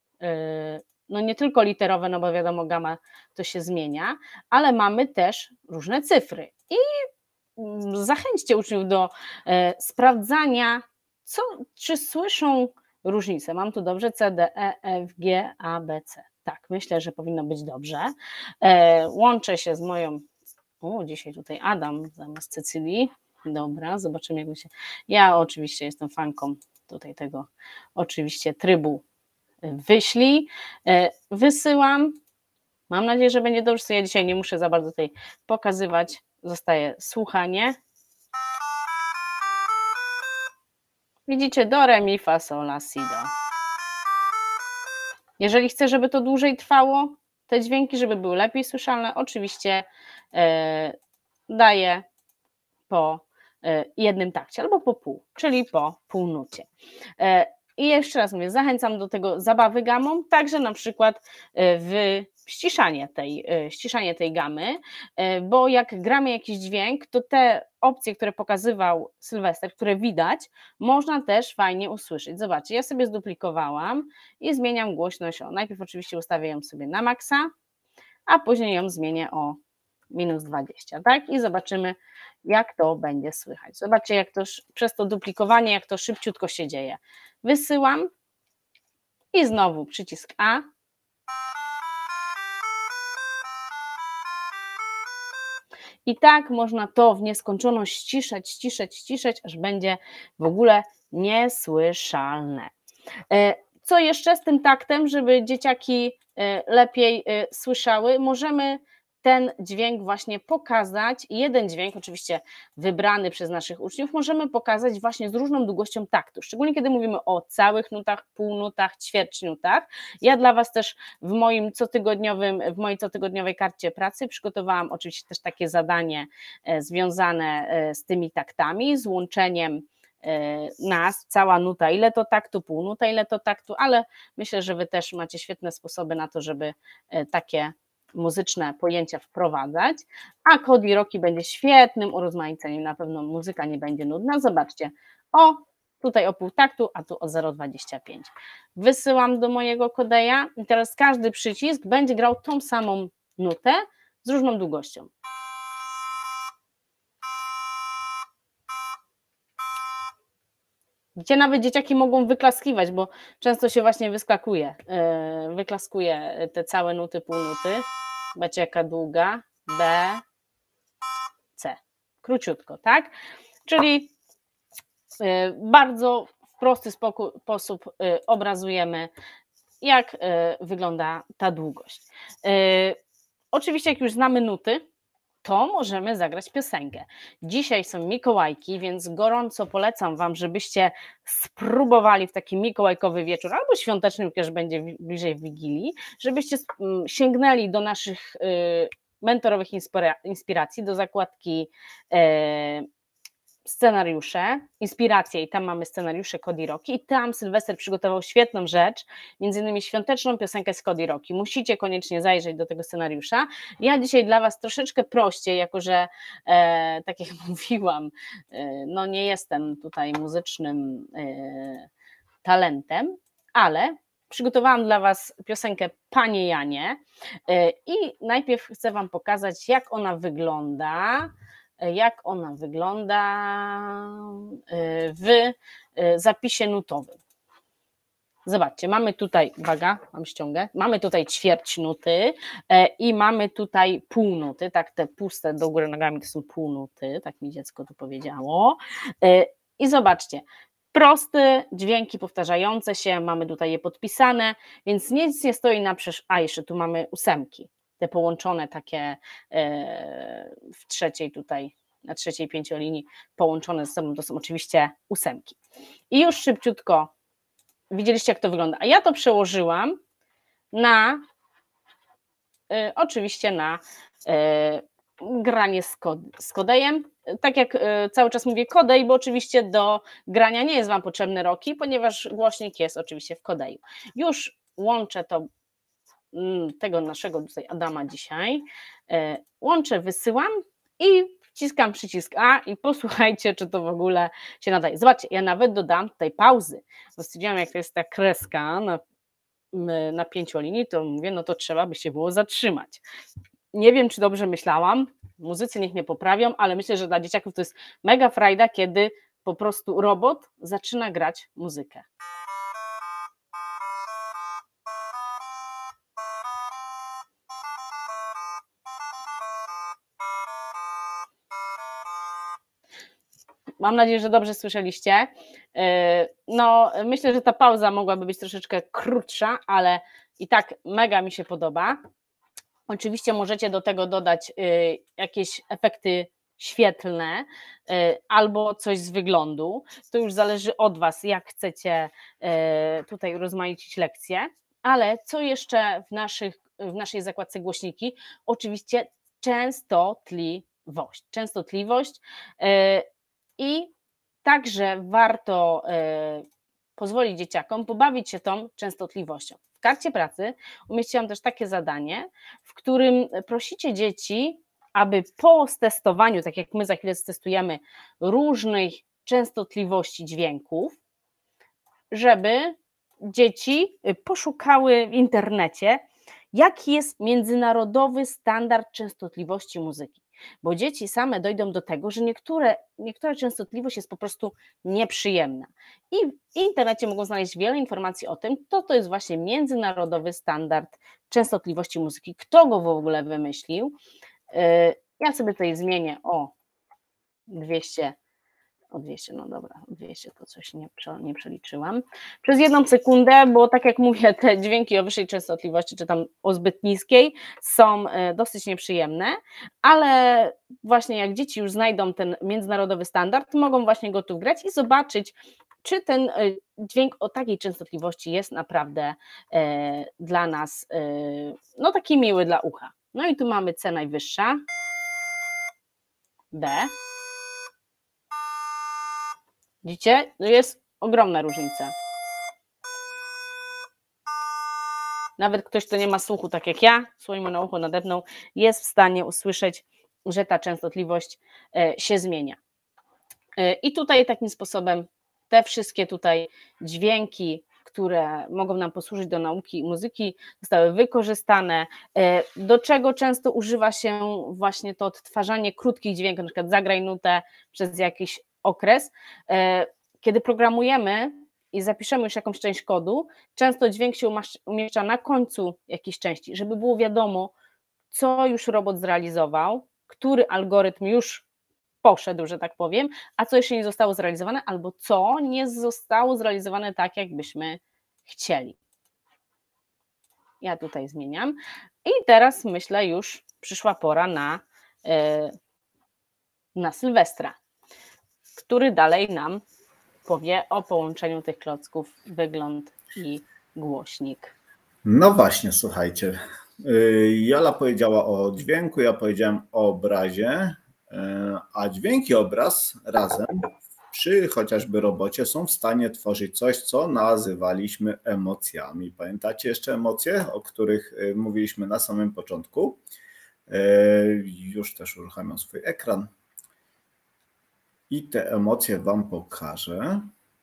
no nie tylko literowe, no bo wiadomo, gama to się zmienia, ale mamy też różne cyfry i zachęćcie uczniów do sprawdzania, czy słyszą różnicę. Mam tu dobrze C, D, E, F, G, A, B, C. Tak, myślę, że powinno być dobrze. Łączę się z moją, dzisiaj tutaj Adam zamiast Cecylii. Dobra, zobaczymy, jak mi się. Ja oczywiście jestem fanką tutaj tego oczywiście trybu wyślij, wysyłam. Mam nadzieję, że będzie dobrze. Ja dzisiaj nie muszę za bardzo tutaj pokazywać. Zostaje słuchanie. Widzicie, do, re, mi, fa, sol, la, si, do. Jeżeli chcę, żeby to dłużej trwało, te dźwięki, żeby były lepiej słyszalne, oczywiście daję po jednym takcie, albo po pół, czyli po półnucie. I jeszcze raz mówię, zachęcam do tego zabawy gamą, także na przykład w ściszanie tej gamy, bo jak gramy jakiś dźwięk, to te opcje, które pokazywał Sylwester, które widać, można też fajnie usłyszeć. Zobaczcie, ja sobie zduplikowałam i zmieniam głośność. Najpierw oczywiście ustawię ją sobie na maksa, a później ją zmienię o -20, tak? I zobaczymy, jak to będzie słychać. Zobaczcie, jak to przez to duplikowanie, jak to szybciutko się dzieje. Wysyłam i znowu przycisk A. I tak można to w nieskończoność ściszać, aż będzie w ogóle niesłyszalne. Co jeszcze z tym taktem, żeby dzieciaki lepiej słyszały? Możemy ten dźwięk właśnie pokazać, jeden dźwięk oczywiście wybrany przez naszych uczniów, możemy pokazać właśnie z różną długością taktu, szczególnie kiedy mówimy o całych nutach, półnutach, ćwierćnutach. Ja dla Was też w mojej cotygodniowej karcie pracy przygotowałam oczywiście też takie zadanie związane z tymi taktami, z łączeniem nas, cała nuta, ile to taktu, półnuta, ile to taktu, ale myślę, że Wy też macie świetne sposoby na to, żeby takie muzyczne pojęcia wprowadzać, a Kodi Roki będzie świetnym urozmaiceniem, na pewno muzyka nie będzie nudna. Zobaczcie, tutaj o pół taktu, a tu o 0,25. Wysyłam do mojego kodeja i teraz każdy przycisk będzie grał tą samą nutę z różną długością. Gdzie nawet dzieciaki mogą wyklaskiwać, bo często się właśnie wyklaskuje te całe nuty, półnuty. Zobaczcie, jaka długa, B, C. Króciutko, tak? Czyli bardzo w prosty sposób obrazujemy, jak wygląda ta długość. Oczywiście, jak już znamy nuty, to możemy zagrać piosenkę. Dzisiaj są Mikołajki, więc gorąco polecam Wam, żebyście spróbowali w taki mikołajkowy wieczór albo świąteczny, już będzie bliżej Wigilii, żebyście sięgnęli do naszych mentorowych inspiracji, do zakładki scenariusze, inspiracje i tam mamy scenariusze Kodi Roki i tam Sylwester przygotował świetną rzecz, między innymi świąteczną piosenkę z Kodi Roki. Musicie koniecznie zajrzeć do tego scenariusza. Ja dzisiaj dla Was troszeczkę prościej, jako że tak jak mówiłam, no nie jestem tutaj muzycznym talentem, ale przygotowałam dla Was piosenkę Panie Janie i najpierw chcę Wam pokazać, jak ona wygląda w zapisie nutowym. Zobaczcie, mamy tutaj, uwaga, mam ściągę, mamy tutaj ćwierć nuty i mamy tutaj półnuty, tak, te puste do góry nogami to są półnuty, tak mi dziecko tu powiedziało. I zobaczcie, proste dźwięki powtarzające się, mamy tutaj je podpisane, więc nic nie stoi na przeszkodzie. A jeszcze tu mamy ósemki, te połączone takie w trzeciej tutaj, na trzeciej pięciolinii połączone ze sobą, to są oczywiście ósemki. I już szybciutko widzieliście, jak to wygląda. A ja to przełożyłam na oczywiście na granie z kodejem. Tak jak cały czas mówię kodej, bo oczywiście do grania nie jest Wam potrzebny Roki, ponieważ głośnik jest oczywiście w kodeju. Już łączę to, tego naszego tutaj Adama dzisiaj, łączę, wysyłam i wciskam przycisk A i posłuchajcie, czy to w ogóle się nadaje. Zobaczcie, ja nawet dodam tutaj pauzy, bo stwierdziłam, jak to jest ta kreska na pięciolinii, to mówię, no to trzeba by się było zatrzymać. Nie wiem, czy dobrze myślałam, muzycy niech mnie poprawią, ale myślę, że dla dzieciaków to jest mega frajda, kiedy po prostu robot zaczyna grać muzykę. Mam nadzieję, że dobrze słyszeliście. No, myślę, że ta pauza mogłaby być troszeczkę krótsza, ale i tak mega mi się podoba. Oczywiście możecie do tego dodać jakieś efekty świetlne albo coś z wyglądu. To już zależy od Was, jak chcecie tutaj urozmaicić lekcję. Ale co jeszcze w naszej zakładce głośniki? Oczywiście częstotliwość. także warto pozwolić dzieciakom pobawić się tą częstotliwością. W karcie pracy umieściłam też takie zadanie, w którym prosicie dzieci, aby po testowaniu, tak jak my za chwilę testujemy, różnych częstotliwości dźwięków, żeby dzieci poszukały w internecie, jaki jest międzynarodowy standard częstotliwości muzyki. Bo dzieci same dojdą do tego, że niektóra częstotliwość jest po prostu nieprzyjemna. I w internecie mogą znaleźć wiele informacji o tym, to jest właśnie międzynarodowy standard częstotliwości muzyki. Kto go w ogóle wymyślił? Ja sobie tutaj zmienię o 200, no dobra, 200 to coś nie przeliczyłam. Przez 1 sekundę, bo tak jak mówię, te dźwięki o wyższej częstotliwości, czy tam o zbyt niskiej, są dosyć nieprzyjemne, ale właśnie jak dzieci już znajdą ten międzynarodowy standard, mogą właśnie go tu wgrać i zobaczyć, czy ten dźwięk o takiej częstotliwości jest naprawdę dla nas no taki miły dla ucha. No i tu mamy C najwyższa, D. Widzicie? Jest ogromna różnica. Nawet ktoś, kto nie ma słuchu, tak jak ja, słoń mu na ucho nadepnął, jest w stanie usłyszeć, że ta częstotliwość się zmienia. I tutaj takim sposobem te wszystkie tutaj dźwięki, które mogą nam posłużyć do nauki muzyki, zostały wykorzystane, do czego często używa się właśnie to odtwarzanie krótkich dźwięków, na przykład zagraj nutę przez jakiś okres. Kiedy programujemy i zapiszemy już jakąś część kodu, często dźwięk się umieszcza na końcu jakiejś części, żeby było wiadomo, co już robot zrealizował, który algorytm już poszedł, że tak powiem, a co jeszcze nie zostało zrealizowane, albo co nie zostało zrealizowane tak, jakbyśmy chcieli. Ja tutaj zmieniam. I teraz myślę, już przyszła pora na Sylwestra, który dalej nam powie o połączeniu tych klocków wygląd i głośnik. No właśnie, słuchajcie. Jola powiedziała o dźwięku, ja powiedziałem o obrazie, a dźwięk i obraz razem przy chociażby robocie są w stanie tworzyć coś, co nazywaliśmy emocjami. Pamiętacie jeszcze emocje, o których mówiliśmy na samym początku? Już też uruchamiam swój ekran i te emocje Wam pokażę.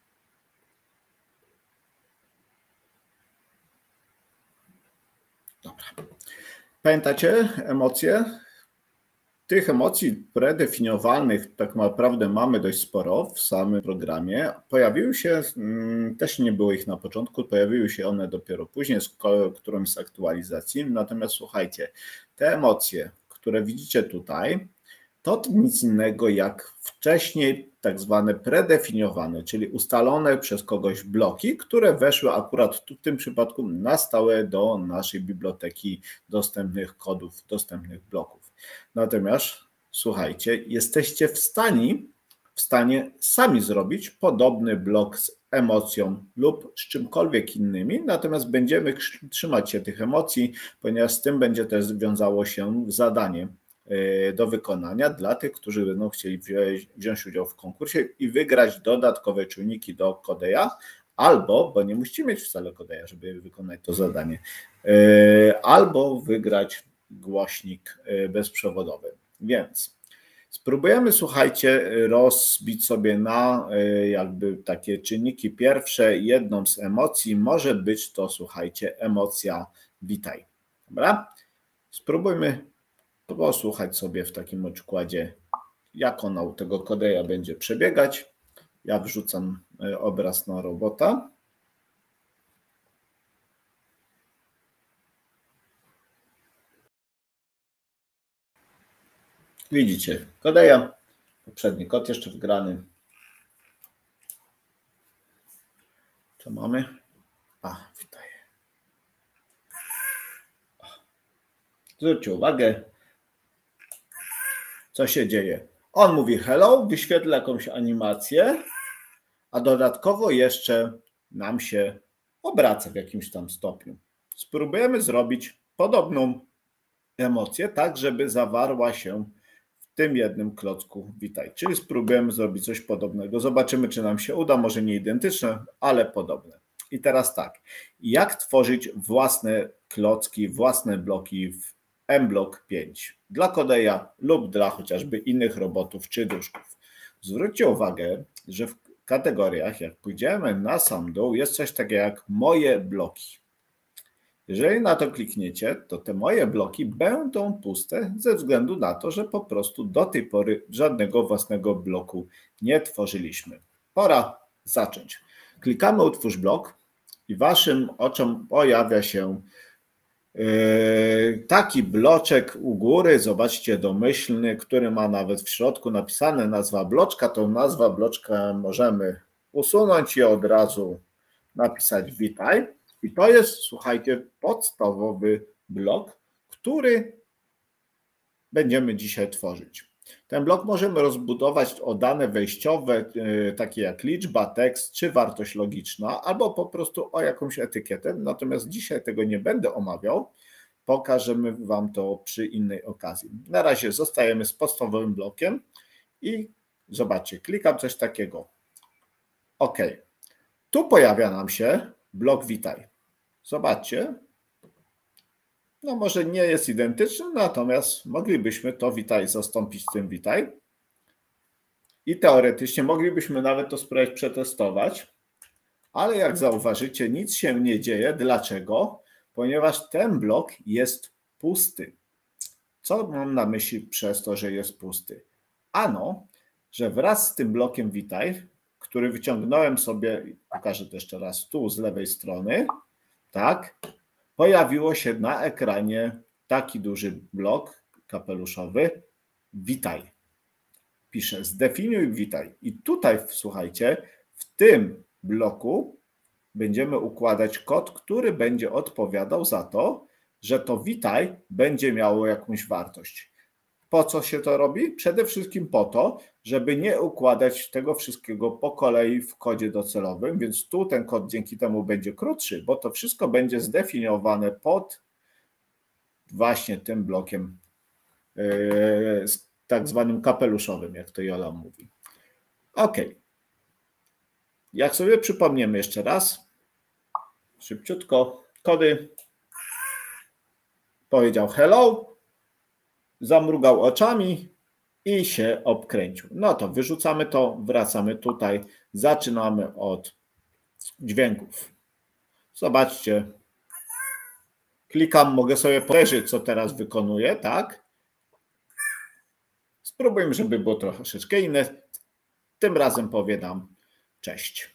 Dobra. Pamiętacie emocje? Tych emocji predefiniowanych tak naprawdę mamy dość sporo w samym programie. Pojawiły się, też nie było ich na początku, pojawiły się one dopiero później z którąś z aktualizacji. Natomiast słuchajcie, te emocje, które widzicie tutaj, to nic innego jak wcześniej tak zwane predefiniowane, czyli ustalone przez kogoś bloki, które weszły akurat w tym przypadku na stałe do naszej biblioteki dostępnych kodów, dostępnych bloków. Natomiast słuchajcie, jesteście w stanie sami zrobić podobny blok z emocją lub z czymkolwiek innymi, natomiast będziemy trzymać się tych emocji, ponieważ z tym będzie też wiązało się zadanie do wykonania dla tych, którzy będą chcieli wziąć udział w konkursie i wygrać dodatkowe czujniki do Kodeja, albo, bo nie musicie mieć wcale Kodeja, żeby wykonać to zadanie, albo wygrać głośnik bezprzewodowy. Więc spróbujemy, słuchajcie, rozbić sobie na jakby takie czynniki pierwsze. Jedną z emocji może być to, słuchajcie, emocja witaj. Dobra? Spróbujmy posłuchać sobie w takim układzie, jak ona u tego Kodeja będzie przebiegać. Ja wrzucam obraz na robota. Widzicie Kodeja, poprzedni kod jeszcze wgrany. Co mamy? Witaj. Zwróćcie uwagę, co się dzieje. On mówi hello, wyświetla jakąś animację, a dodatkowo jeszcze nam się obraca w jakimś tam stopniu. Spróbujemy zrobić podobną emocję, tak żeby zawarła się w tym jednym klocku witaj. Czyli spróbujemy zrobić coś podobnego. Zobaczymy, czy nam się uda. Może nie identyczne, ale podobne. I teraz tak. Jak tworzyć własne klocki, własne bloki w mBlock 5 dla Kodeja lub dla chociażby innych robotów czy duszków? Zwróćcie uwagę, że w kategoriach, jak pójdziemy na sam dół, jest coś takiego jak moje bloki. Jeżeli na to klikniecie, to te moje bloki będą puste ze względu na to, że po prostu do tej pory żadnego własnego bloku nie tworzyliśmy. Pora zacząć. Klikamy utwórz blok i waszym oczom pojawia się taki bloczek u góry, zobaczcie, domyślny, który ma nawet w środku napisane nazwa bloczka. Tą nazwę bloczka możemy usunąć i od razu napisać witaj. I to jest, słuchajcie, podstawowy blok, który będziemy dzisiaj tworzyć. Ten blok możemy rozbudować o dane wejściowe, takie jak liczba, tekst czy wartość logiczna, albo po prostu o jakąś etykietę. Natomiast dzisiaj tego nie będę omawiał. Pokażemy wam to przy innej okazji. Na razie zostajemy z podstawowym blokiem i zobaczcie, klikam coś takiego. OK. Tu pojawia nam się blok witaj. Zobaczcie. No może nie jest identyczny, natomiast moglibyśmy to witaj zastąpić tym witaj. I teoretycznie moglibyśmy nawet to spróbować przetestować, ale jak zauważycie, nic się nie dzieje. Dlaczego? Ponieważ ten blok jest pusty. Co mam na myśli przez to, że jest pusty? Ano, że wraz z tym blokiem witaj, który wyciągnąłem sobie, pokażę to jeszcze raz tu z lewej strony, tak, pojawiło się na ekranie taki duży blok kapeluszowy witaj. Piszę zdefiniuj witaj. I tutaj, słuchajcie, w tym bloku będziemy układać kod, który będzie odpowiadał za to, że to witaj będzie miało jakąś wartość. Po co się to robi? Przede wszystkim po to, żeby nie układać tego wszystkiego po kolei w kodzie docelowym, więc tu ten kod dzięki temu będzie krótszy, bo to wszystko będzie zdefiniowane pod właśnie tym blokiem tak zwanym kapeluszowym, jak to Jola mówi. OK. Jak sobie przypomniemy jeszcze raz, szybciutko, kody. Powiedział hello, zamrugał oczami i się obkręcił. No to wyrzucamy to, wracamy tutaj, zaczynamy od dźwięków. Zobaczcie, klikam, mogę sobie powiedzieć, co teraz wykonuję, tak? Spróbujmy, żeby było troszeczkę inne. Tym razem powiadam cześć.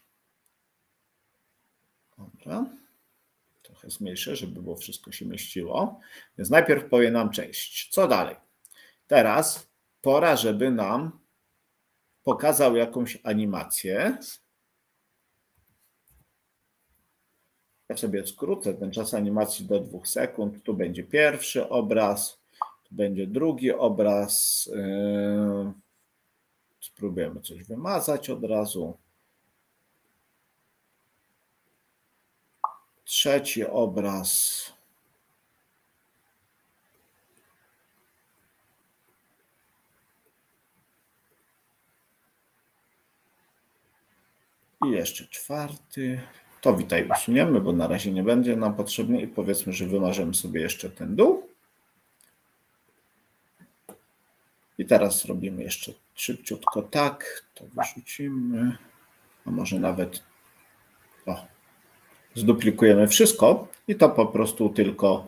Dobra. Trochę zmniejszę, żeby było wszystko się mieściło. Więc najpierw powiem nam cześć. Co dalej? Teraz pora, żeby nam pokazał jakąś animację. Ja sobie skrócę ten czas animacji do 2 sekund. Tu będzie pierwszy obraz, tu będzie drugi obraz. Spróbujemy coś wymazać od razu. Trzeci obraz. I jeszcze czwarty. To witaj usuniemy, bo na razie nie będzie nam potrzebny i powiedzmy, że wymarzymy sobie jeszcze ten dół. I teraz robimy jeszcze szybciutko tak. To wyrzucimy. A może nawet zduplikujemy wszystko i to po prostu tylko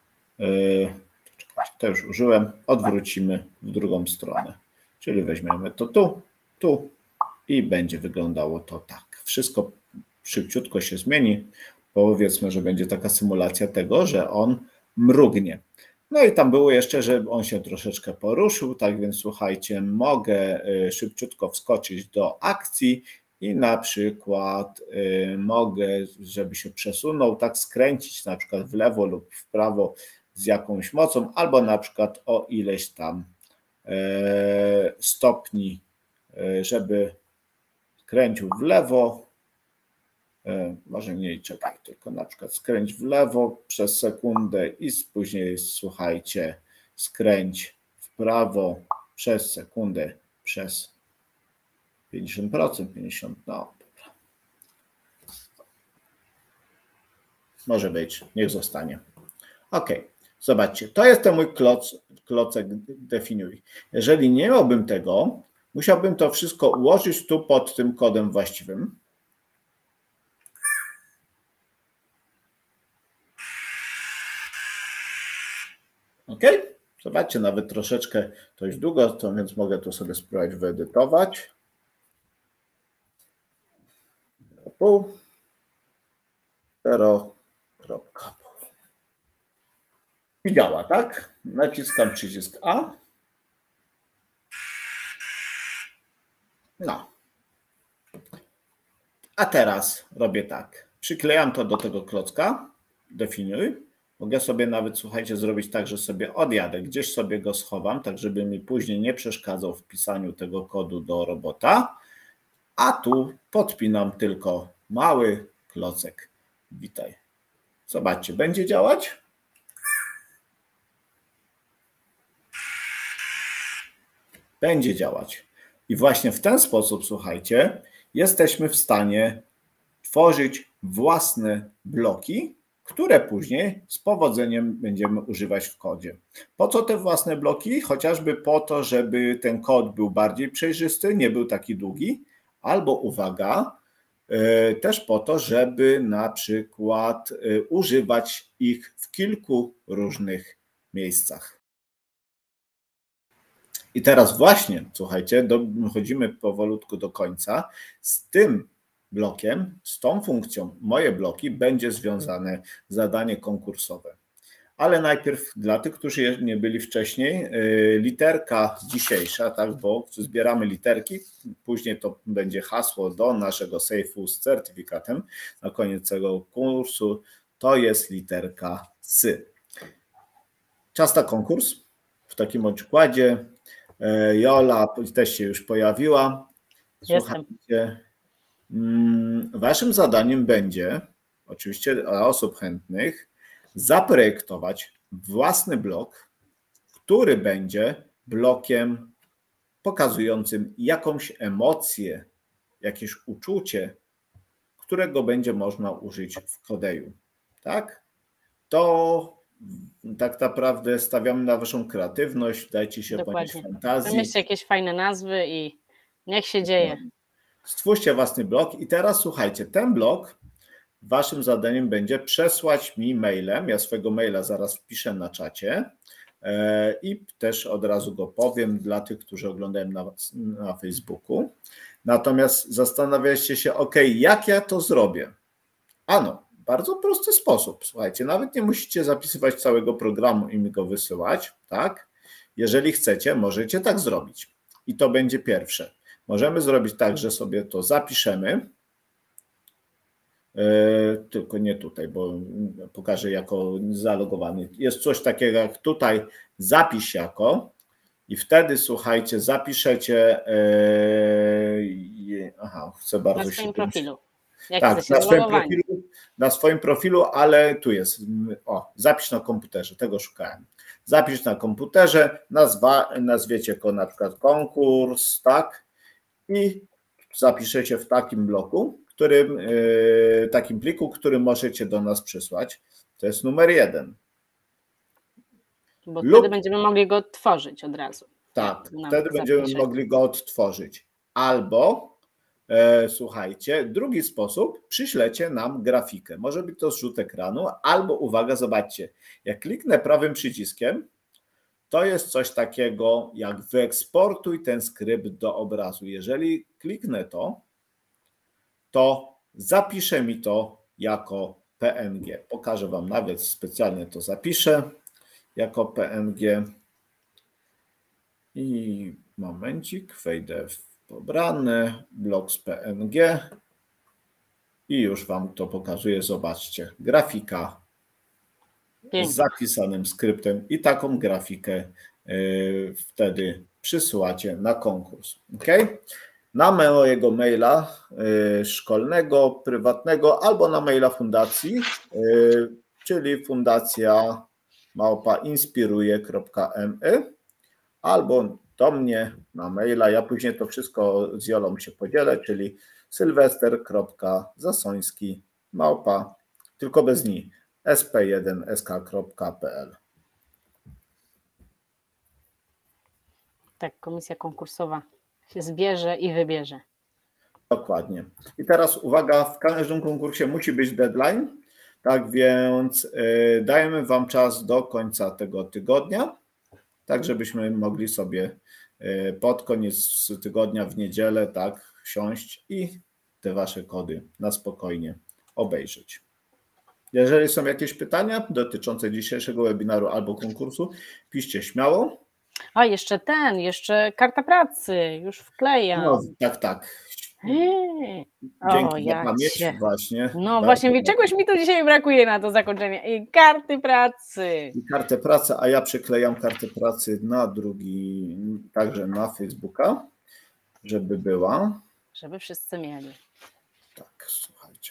to już użyłem, odwrócimy w drugą stronę. Czyli weźmiemy to tu i będzie wyglądało to tak. Wszystko szybciutko się zmieni. Powiedzmy, że będzie taka symulacja tego, że on mrugnie. No i tam było jeszcze, że on się troszeczkę poruszył, tak więc słuchajcie, mogę szybciutko wskoczyć do akcji i na przykład mogę, żeby się przesunął, tak skręcić na przykład w lewo lub w prawo z jakąś mocą, albo na przykład o ileś tam stopni, żeby kręcił w lewo, może nie czekaj, tylko na przykład skręć w lewo przez sekundę i później słuchajcie, skręć w prawo przez sekundę przez 50%, 50%, no dobra. Może być, niech zostanie. Ok, zobaczcie, to jest ten mój klocek definiuj. Jeżeli nie miałbym tego, musiałbym to wszystko ułożyć tu pod tym kodem właściwym. Ok, zobaczcie, nawet troszeczkę dość długo, to więc mogę to sobie spróbować wyedytować. Pół. 0,5. I działa, tak? Naciskam przycisk A. No. A teraz robię tak. Przyklejam to do tego klocka. Definiuj. Mogę sobie nawet, słuchajcie, zrobić tak, że sobie odjadę. Gdzieś sobie go schowam, tak żeby mi później nie przeszkadzał w pisaniu tego kodu do robota. A tu podpinam tylko mały klocek. Witaj. Zobaczcie, będzie działać? Będzie działać. I właśnie w ten sposób, słuchajcie, jesteśmy w stanie tworzyć własne bloki, które później z powodzeniem będziemy używać w kodzie. Po co te własne bloki? Chociażby po to, żeby ten kod był bardziej przejrzysty, nie był taki długi, albo uwaga, też po to, żeby na przykład używać ich w kilku różnych miejscach. I teraz właśnie, słuchajcie, dochodzimy powolutku do końca. Z tym blokiem, z tą funkcją moje bloki będzie związane zadanie konkursowe. Ale najpierw dla tych, którzy nie byli wcześniej, literka dzisiejsza, tak, bo zbieramy literki, później to będzie hasło do naszego sejfu z certyfikatem na koniec tego kursu, to jest literka S. Czas na konkurs. W takim układzie Jola też się już pojawiła. Słuchajcie, waszym zadaniem będzie, oczywiście dla osób chętnych, zaprojektować własny blok, który będzie blokiem pokazującym jakąś emocję, jakieś uczucie, którego będzie można użyć w Codeju. Tak? To tak naprawdę stawiamy na waszą kreatywność, dajcie się ponieść fantazji. Wymyślcie jakieś fajne nazwy i niech się dzieje. Stwórzcie własny blok i teraz słuchajcie, ten blok waszym zadaniem będzie przesłać mi mailem, ja swojego maila zaraz wpiszę na czacie i też od razu go powiem dla tych, którzy oglądają na Facebooku. Natomiast zastanawiacie się, ok, jak ja to zrobię? Ano, bardzo prosty sposób, słuchajcie, nawet nie musicie zapisywać całego programu i mi go wysyłać, tak? Jeżeli chcecie, możecie tak zrobić i to będzie pierwsze. Możemy zrobić tak, że sobie to zapiszemy, tylko nie tutaj, bo pokażę jako zalogowany. Jest coś takiego jak tutaj zapisz jako i wtedy słuchajcie, zapiszecie, chcę bardzo na swoim profilu. Tak, na swoim profilu, ale tu jest, zapisz na komputerze, tego szukałem. Zapisz na komputerze, nazwiecie go na przykład konkurs, tak, i zapiszecie w takim bloku, takim pliku, który możecie do nas przysłać. To jest numer 1. Bo wtedy będziemy mogli go odtworzyć od razu. Tak, wtedy będziemy mogli go odtworzyć. Albo, słuchajcie, drugi sposób, przyślecie nam grafikę. Może być to zrzut ekranu, albo uwaga, zobaczcie, jak kliknę prawym przyciskiem, to jest coś takiego jak wyeksportuj ten skrypt do obrazu. Jeżeli kliknę to zapisze mi to jako PNG. Pokażę wam, nawet specjalnie to zapiszę jako PNG. I momencik, wejdę w pobrane, blok z PNG i już wam to pokazuję. Zobaczcie, grafika z zapisanym skryptem i taką grafikę wtedy przysyłacie na konkurs. Ok? Na mojego maila szkolnego, prywatnego albo na maila fundacji, czyli fundacja @inspiruje.me albo do mnie na maila. Ja później to wszystko z Jolą się podzielę, czyli sylwester.zasoński tylko bez ni, sp1sk.pl. Tak, komisja konkursowa się zbierze i wybierze. Dokładnie. I teraz uwaga, w każdym konkursie musi być deadline, tak więc dajemy Wam czas do końca tego tygodnia, tak żebyśmy mogli sobie pod koniec tygodnia w niedzielę tak siąść i te Wasze kody na spokojnie obejrzeć. Jeżeli są jakieś pytania dotyczące dzisiejszego webinaru albo konkursu, piszcie śmiało. A jeszcze karta pracy, już wklejam. No, tak. Dzięki za pamięć właśnie. No właśnie, czegoś mi tu dzisiaj brakuje na to zakończenie. I karty pracy. I kartę pracy, a ja przyklejam kartę pracy na drugi, także na Facebooka, żeby była. Żeby wszyscy mieli. Tak, słuchajcie,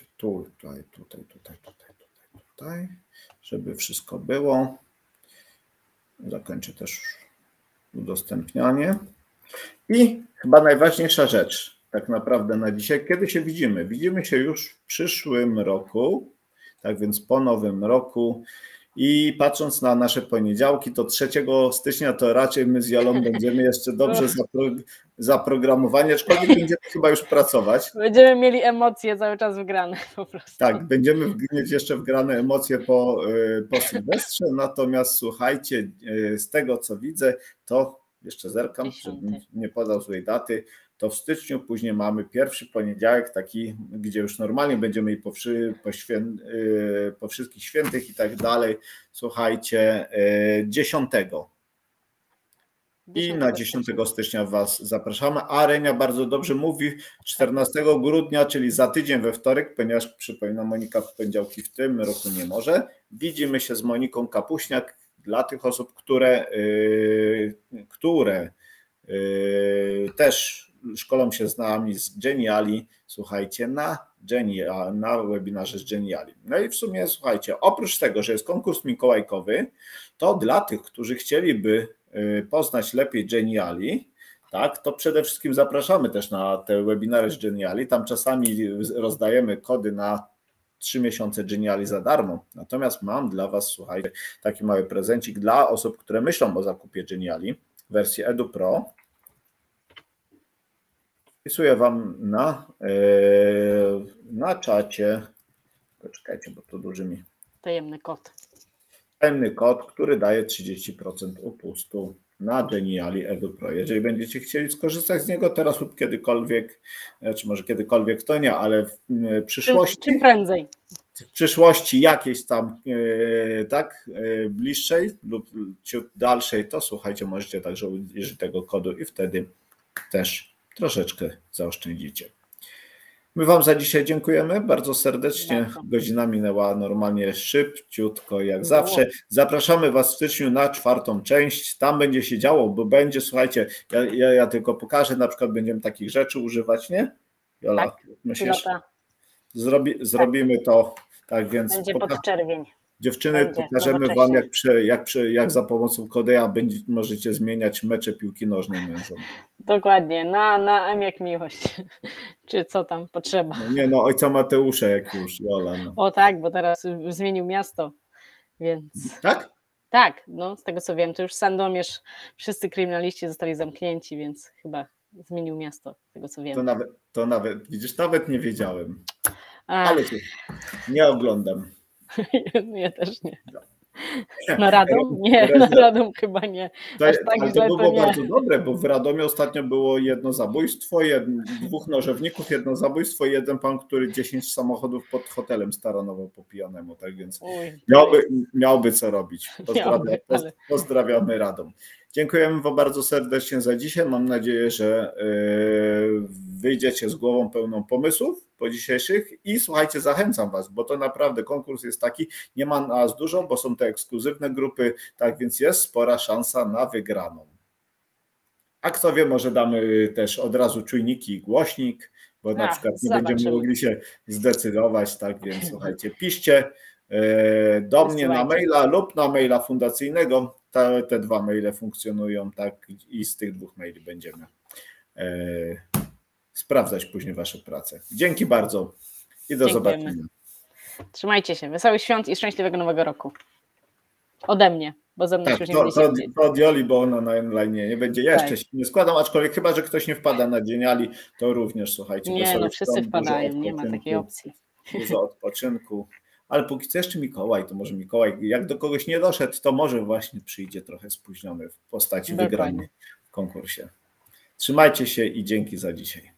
tutaj, żeby wszystko było. Zakończę też udostępnianie. I chyba najważniejsza rzecz tak naprawdę na dzisiaj, kiedy się widzimy? Widzimy się już w przyszłym roku, tak więc po nowym roku i patrząc na nasze poniedziałki, to 3 stycznia to raczej my z Jolą będziemy jeszcze dobrze zaprogramowani, aczkolwiek będziemy chyba już pracować. Będziemy mieli emocje cały czas wgrane po prostu. Tak, będziemy mieć jeszcze wgrane emocje po Sylwestrze, natomiast słuchajcie, z tego co widzę, to jeszcze zerkam, żebym nie podał złej daty, to w styczniu później mamy pierwszy poniedziałek taki, gdzie już normalnie będziemy i po wszystkich świętych i tak dalej. Słuchajcie, 10. I na 10 stycznia Was zapraszamy. A Renia bardzo dobrze mówi, 14 grudnia, czyli za tydzień we wtorek, ponieważ przypominam, Monika w poniedziałki w tym roku nie może. Widzimy się z Moniką Kapuśniak dla tych osób, które też szkolą się z nami z Geniali, słuchajcie, na webinarze z Geniali. No i w sumie słuchajcie, oprócz tego, że jest konkurs mikołajkowy, to dla tych, którzy chcieliby poznać lepiej Geniali, tak, to przede wszystkim zapraszamy też na te webinary z Geniali. Tam czasami rozdajemy kody na 3 miesiące Geniali za darmo. Natomiast mam dla Was, słuchajcie, taki mały prezencik dla osób, które myślą o zakupie Geniali w wersji Edu Pro. Wpisuję Wam na czacie. Poczekajcie, bo to duży mi. Tajemny kod. Tajemny kod, który daje 30% upustu na Geniali Edu Pro. Jeżeli będziecie chcieli skorzystać z niego teraz lub kiedykolwiek, czy może kiedykolwiek to nie, ale w przyszłości. Czym prędzej. W przyszłości jakiejś tam bliższej lub ciut dalszej, to słuchajcie, możecie także użyć tego kodu i wtedy też troszeczkę zaoszczędzicie. My Wam za dzisiaj dziękujemy bardzo serdecznie. Godzina minęła normalnie szybciutko jak zawsze. Zapraszamy Was w styczniu na 4. część. Tam będzie się działo, bo będzie, słuchajcie, ja tylko pokażę, na przykład będziemy takich rzeczy używać, nie? Jola, tak, myślisz? Zrobimy to, tak więc... Będzie pod czerwień. Dziewczyny, pokażemy Wam, jak za pomocą Kodeja możecie zmieniać mecze piłki nożnej mężom. Dokładnie, na M jak miłość. Czy co tam potrzeba. No ojca Mateusza jak już, Jola. No. O tak, bo teraz zmienił miasto, więc... Tak? Tak, no z tego co wiem, to już Sandomierz, wszyscy kryminaliści zostali zamknięci, więc chyba zmienił miasto, z tego co wiem. To nawet, widzisz, nawet nie wiedziałem. Ale nie oglądam. Ja też nie. Na Radom? Nie, na Radom chyba nie. To było bardzo dobre, bo w Radomie ostatnio było jedno zabójstwo, 2 nożowników, jedno zabójstwo i jeden pan, który 10 samochodów pod hotelem staranował po pijanemu, tak więc miałby co robić. Pozdrawiamy Radom. Dziękujemy Wam bardzo serdecznie za dzisiaj. Mam nadzieję, że wyjdziecie z głową pełną pomysłów po dzisiejszych i słuchajcie, zachęcam Was, bo to naprawdę konkurs jest taki, nie ma nas dużo, bo są te ekskluzywne grupy, tak więc jest spora szansa na wygraną. A kto wie, może damy też od razu czujniki i głośnik, bo na przykład nie będziemy mogli się zdecydować, tak więc słuchajcie, piszcie, do mnie na maila lub na maila fundacyjnego. Te 2 maile funkcjonują, tak, i z tych 2 maili będziemy sprawdzać później wasze prace. Dzięki bardzo i do zobaczenia. Trzymajcie się. Wesołych świąt i szczęśliwego nowego roku. Ode mnie, bo ze mną tak, już nie będzie. To od Joli, bo ona na online nie będzie. Jeszcze się nie składam, aczkolwiek chyba, że ktoś nie wpada na dzień Ali, to również, słuchajcie. Nie, no wszyscy wpadają, nie ma takiej opcji. Dużo odpoczynku. Ale póki co jeszcze Mikołaj, to może Mikołaj, jak do kogoś nie doszedł, to może właśnie przyjdzie trochę spóźniony w postaci wygranej w konkursie. Trzymajcie się i dzięki za dzisiaj.